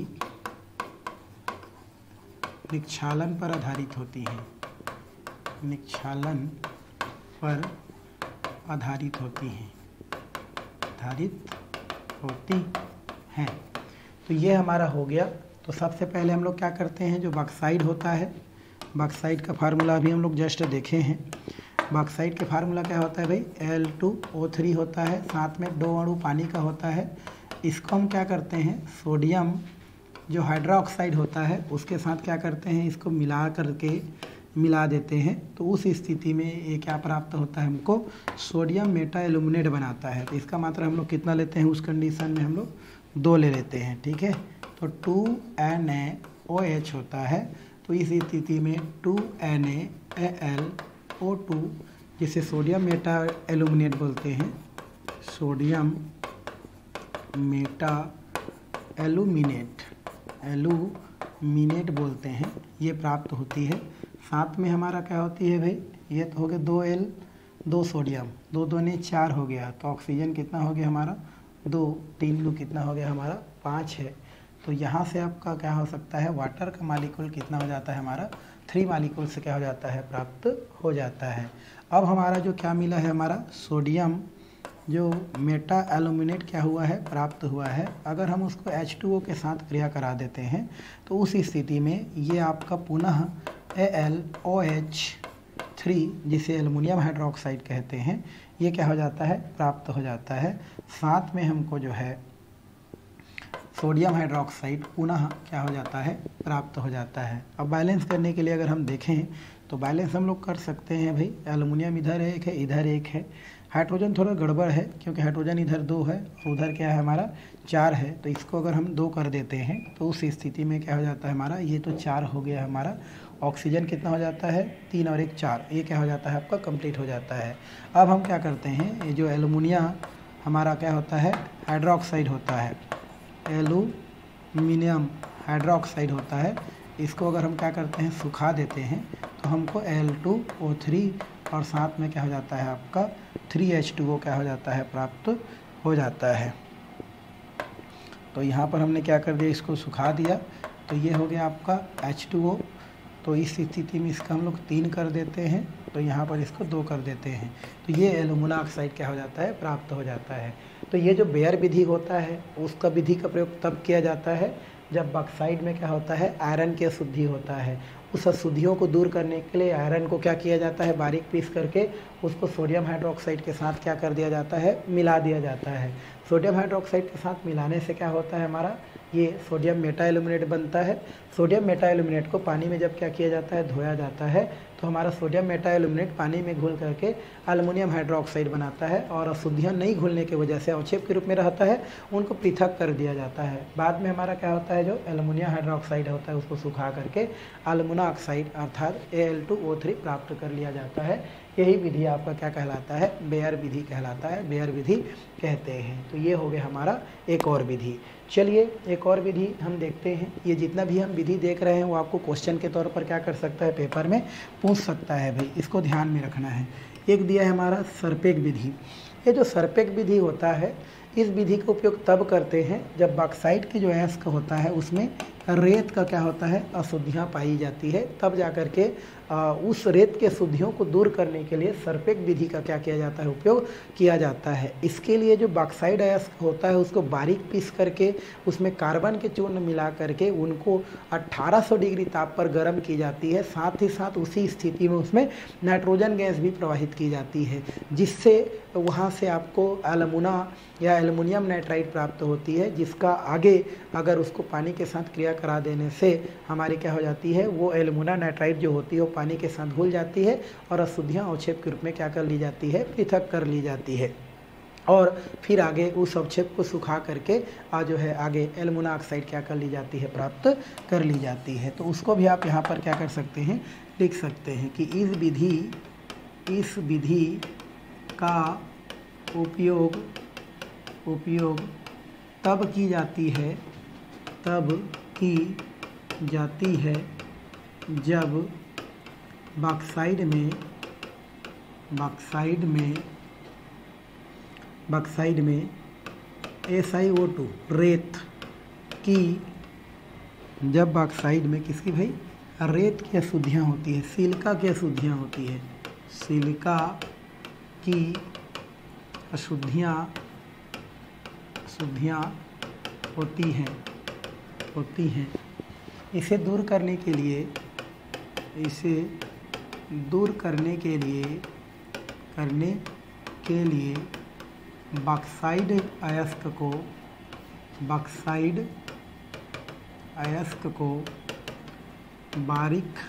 निक्षालन पर आधारित होती है, निक्षालन पर आधारित होती हैं, आधारित होती हैं। तो ये हमारा हो गया। तो सबसे पहले हम लोग क्या करते हैं, जो बॉक्साइड होता है, बॉक्साइड का फार्मूला अभी हम लोग जस्ट देखे हैं। बॉक्साइड का फार्मूला क्या होता है भाई, Al2O3 होता है, साथ में 2 अणु पानी का होता है। इसको हम क्या करते हैं, सोडियम जो हाइड्रोक्साइड होता है उसके साथ क्या करते हैं, इसको मिला देते हैं। तो उस स्थिति में ये क्या प्राप्त होता है, हमको सोडियम मेटा एल्यूमिनेट बनाता है। तो इसका मात्रा हम लोग कितना लेते हैं, उस कंडीशन में हम लोग 2 ले लेते हैं, ठीक है। तो 2NaOH होता है। तो इस स्थिति में 2NaAlO2 जिसे सोडियम मेटा एल्यूमिनेट बोलते हैं, सोडियम मेटा एल्यूमिनेट बोलते हैं, ये प्राप्त होती है। साथ में हमारा क्या होती है भाई, ये तो हो गया 2L 2 सोडियम, 2 दूनी 4 हो गया। तो ऑक्सीजन कितना हो गया हमारा 2, 3 2 कितना हो गया हमारा 5 है। तो यहाँ से आपका क्या हो सकता है, वाटर का मालिक्यूल कितना हो जाता है हमारा 3 मालिक्यूल से क्या हो जाता है, प्राप्त हो जाता है। अब हमारा जो क्या मिला है, हमारा सोडियम जो मेटा एल्यूमिनेट क्या हुआ है, प्राप्त हुआ है। अगर हम उसको H2O के साथ क्रिया करा देते हैं तो उस स्थिति में ये आपका पुनः AlOH3 जिसे एल्युमिनियम हाइड्रोक्साइड कहते हैं, ये क्या हो जाता है, प्राप्त हो जाता है। साथ में हमको जो है सोडियम हाइड्रोक्साइड पुनः क्या हो जाता है, प्राप्त हो जाता है। अब बैलेंस करने के लिए अगर हम देखें तो बैलेंस हम लोग कर सकते हैं भाई, एल्युमिनियम इधर एक है, इधर एक है। हाइड्रोजन थोड़ा गड़बड़ है क्योंकि हाइड्रोजन इधर 2 है और उधर क्या है हमारा 4 है। तो इसको अगर हम 2 कर देते हैं तो उस स्थिति में क्या हो जाता है हमारा, ये तो 4 हो गया हमारा। ऑक्सीजन कितना हो जाता है, 3 और 1 4, ये क्या हो जाता है आपका कंप्लीट हो जाता है। अब हम क्या करते हैं, ये जो एल्युमिनियम हमारा क्या होता है, हाइड्रोक्साइड होता है, एल्युमिनियम हाइड्रोक्साइड होता है। इसको अगर हम क्या करते हैं, सुखा देते हैं तो हमको Al2O3 और साथ में क्या हो जाता है आपका 3H2O क्या हो जाता है, प्राप्त हो जाता है। तो यहाँ पर हमने क्या कर दिया, इसको सुखा दिया तो ये हो गया आपका H2O। तो इस स्थिति में इसका हम लोग 3 कर देते हैं, तो यहाँ पर इसको 2 कर देते हैं, तो ये एल्युमिनियम ऑक्साइड क्या हो जाता है, प्राप्त हो जाता है। तो ये जो बेयर विधि होता है उसका विधि का प्रयोग तब किया जाता है जब बॉक्साइड में क्या होता है, आयरन की अशुद्धि होता है। उस अशुद्धियों को दूर करने के लिए आयरन को क्या किया जाता है, बारीक पीस करके उसको सोडियम हाइड्रोक्साइड के साथ क्या कर दिया जाता है, मिला दिया जाता है। सोडियम हाइड्रोक्साइड के साथ मिलाने से क्या होता है हमारा, ये सोडियम मेटा एल्यूमिनेट बनता है। सोडियम मेटा एल्यूमिनेट को पानी में जब क्या किया जाता है, धोया जाता है, तो हमारा सोडियम मेटा एल्यूमिनेट पानी में घुल करके एल्युमिनियम हाइड्रोक्साइड बनाता है और अशुद्धियाँ नहीं घुलने की वजह से अवक्षेप के रूप में रहता है, उनको पृथक कर दिया जाता है। बाद में हमारा क्या होता है, जो एल्युमिनियम हाइड्रोक्साइड होता है उसको सुखा करके एल्युमिनियम ऑक्साइड अर्थात Al2O3 प्राप्त कर लिया जाता है। यही विधि आपका क्या कहलाता है, बेयर विधि कहलाता है, बेयर विधि कहते हैं। तो ये हो गया हमारा एक और विधि। चलिए एक और विधि हम देखते हैं। ये जितना भी हम विधि देख रहे हैं वो आपको क्वेश्चन के तौर पर क्या कर सकता है, पेपर में पूछ सकता है भाई, इसको ध्यान में रखना है। एक दिया है हमारा सरपेक विधि। ये जो सरपेक विधि होता है इस विधि का उपयोग तब करते हैं जब बॉक्साइट की जो अयस्क होता है उसमें रेत का क्या होता है, अशुद्धियाँ पाई जाती है। तब जा कर के उस रेत के शुद्धियों को दूर करने के लिए सरपेक विधि का क्या किया जाता है, उपयोग किया जाता है। इसके लिए जो बॉक्साइट अयस्क होता है उसको बारीक पीस करके उसमें कार्बन के चूर्ण मिला करके उनको 1800 डिग्री ताप पर गर्म की जाती है। साथ ही साथ उसी स्थिति में उसमें नाइट्रोजन गैस भी प्रवाहित की जाती है, जिससे वहाँ से आपको एल्युमिना या एल्युमिनियम नाइट्राइड प्राप्त होती है, जिसका आगे अगर उसको पानी के साथ क्रिया करा देने से हमारी क्या हो जाती है, वो एल्युमिना नाइट्राइड जो होती है वो पानी के साथ घुल जाती है और अशुद्धियाँ अवक्षेप के रूप में क्या कर ली जाती है, पृथक कर ली जाती है। और फिर आगे उस अवक्षेप को सुखा करके जो है आगे एल्युमिना ऑक्साइड क्या कर ली जाती है, प्राप्त कर ली जाती है। तो उसको भी आप यहाँ पर क्या कर सकते हैं, लिख सकते हैं कि इस विधि का उपयोग तब की जाती है जब बॉक्साइड में SiO2 रेत की, जब बॉक्साइड में किसकी भाई, रेत की अशुद्धियाँ होती है, सिलिका की अशुद्धियाँ होती है, सिलिका की अशुद्धियाँ होती हैं। इसे दूर करने के लिए बॉक्साइड अयस्क को बारीक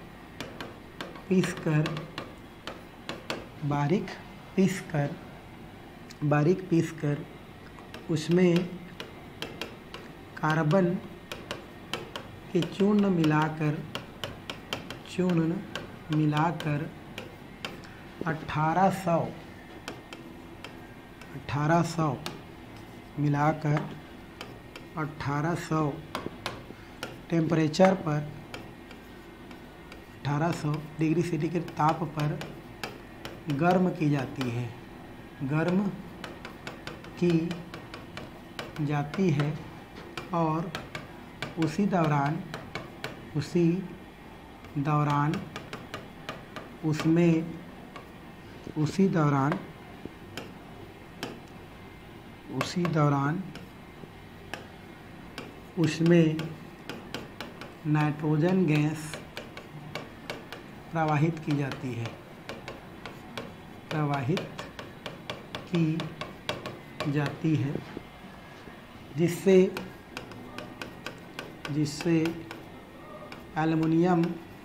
पीस कर उसमें कार्बन के चूर्ण मिलाकर 1800 टेम्परेचर पर 1800 डिग्री सेंटीग्रेड ताप पर गर्म की जाती है और उसी दौरान उसमें नाइट्रोजन गैस प्रवाहित की जाती है, जिससे एल्युमिनियम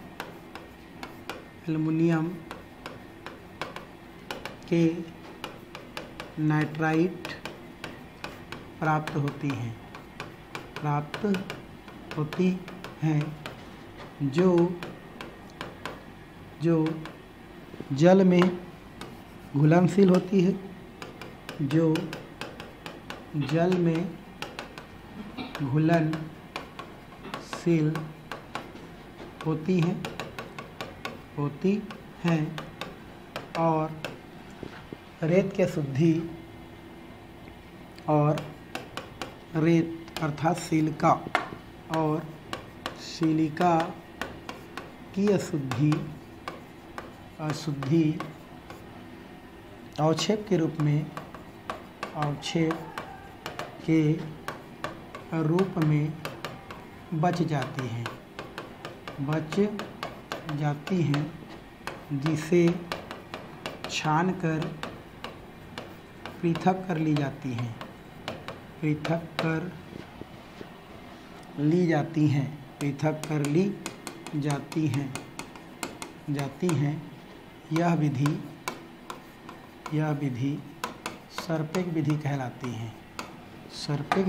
के नाइट्राइट प्राप्त होती हैं जो जल में घुलनशील होती है, जो जल में घुलनशील होती हैं और रेत की अशुद्धि और रेत अर्थात सिलिका की अशुद्धि अवक्षेप के रूप में बच जाती हैं, जिसे छान कर पृथक कर ली जाती हैं। यह विधि सरपेक विधि कहलाती है। सरपेक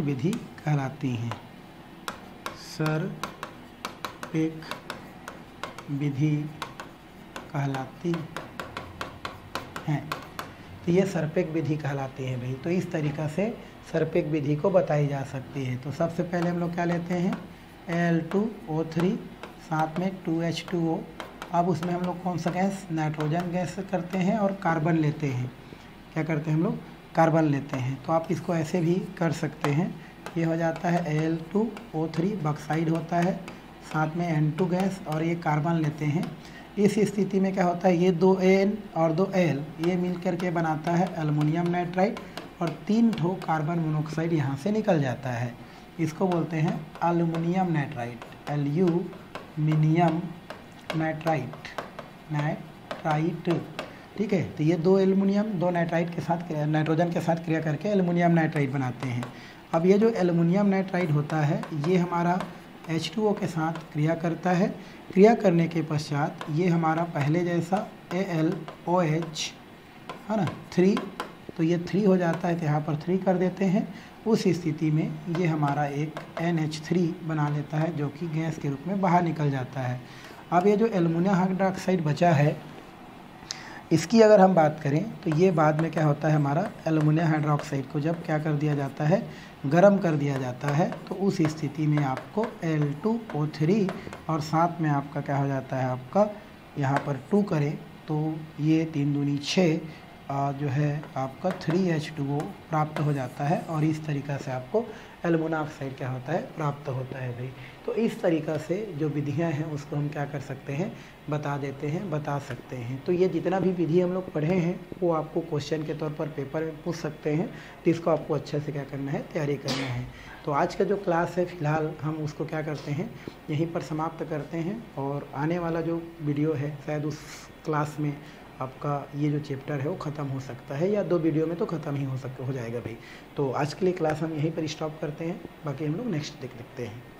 विधि कहलाती हैं। तो ये सरपेक विधि कहलाती है भाई। तो इस तरीक़ा से सरपेक विधि को बताई जा सकती है। तो सबसे पहले हम लोग क्या लेते हैं, Al2O3 साथ में 2H2O। अब उसमें हम लोग कौन सा गैस, नाइट्रोजन गैस करते हैं और कार्बन लेते हैं। क्या करते हैं हम लोग, कार्बन लेते हैं, तो आप इसको ऐसे भी कर सकते हैं। ये हो जाता है Al2O3 बॉक्साइड होता है, साथ में N2 गैस और ये कार्बन लेते हैं। इस स्थिति में क्या होता है, ये 2 N और 2 L ये मिल करके बनाता है एल्युमिनियम नाइट्राइड और 3 ठो कार्बन मोनोऑक्साइड यहाँ से निकल जाता है। इसको बोलते हैं एल्युमिनियम नाइट्राइड, एल्यूमिनियम नाइट्राइट। ठीक है, तो ये 2 एल्युमिनियम 2 नाइट्राइड के साथ नाइट्रोजन के साथ क्रिया करके एल्युमिनियम नाइट्राइड बनाते हैं। अब ये जो एल्युमिनियम नाइट्राइड होता है ये हमारा H2O के साथ क्रिया करता है। क्रिया करने के पश्चात ये हमारा पहले जैसा AlOH है ना 3, तो ये 3 हो जाता है, तो यहाँ पर 3 कर देते हैं। उस स्थिति में ये हमारा एक NH3 बना लेता है जो कि गैस के रूप में बाहर निकल जाता है। अब ये जो एल्युमिनियम हाइड्रोक्साइड बचा है इसकी अगर हम बात करें तो ये बाद में क्या होता है, हमारा एल्युमिनियम हाइड्रोक्साइड को जब क्या कर दिया जाता है, गर्म कर दिया जाता है, तो उस स्थिति में आपको Al2O3 और साथ में आपका क्या हो जाता है, आपका यहाँ पर 2 करें तो ये 3 दूनी 6 जो है आपका 3H2O प्राप्त हो जाता है और इस तरीक़ा से आपको एल्युमिनियम ऑक्साइड क्या होता है, प्राप्त होता है भाई। तो इस तरीक़ा से जो विधियां हैं उसको हम क्या कर सकते हैं, बता सकते हैं। तो ये जितना भी विधि हम लोग पढ़े हैं वो आपको क्वेश्चन के तौर पर पेपर में पूछ सकते हैं, तो इसको आपको अच्छे से क्या करना है, तैयारी करना है। तो आज का जो क्लास है फ़िलहाल हम उसको क्या करते हैं, यहीं पर समाप्त करते हैं और आने वाला जो वीडियो है शायद उस क्लास में आपका ये जो चैप्टर है वो ख़त्म हो सकता है, या 2 वीडियो में तो ख़त्म ही हो जाएगा भाई। तो आज के लिए क्लास हम यहीं पर स्टॉप करते हैं, बाकी हम लोग नेक्स्ट देखते हैं।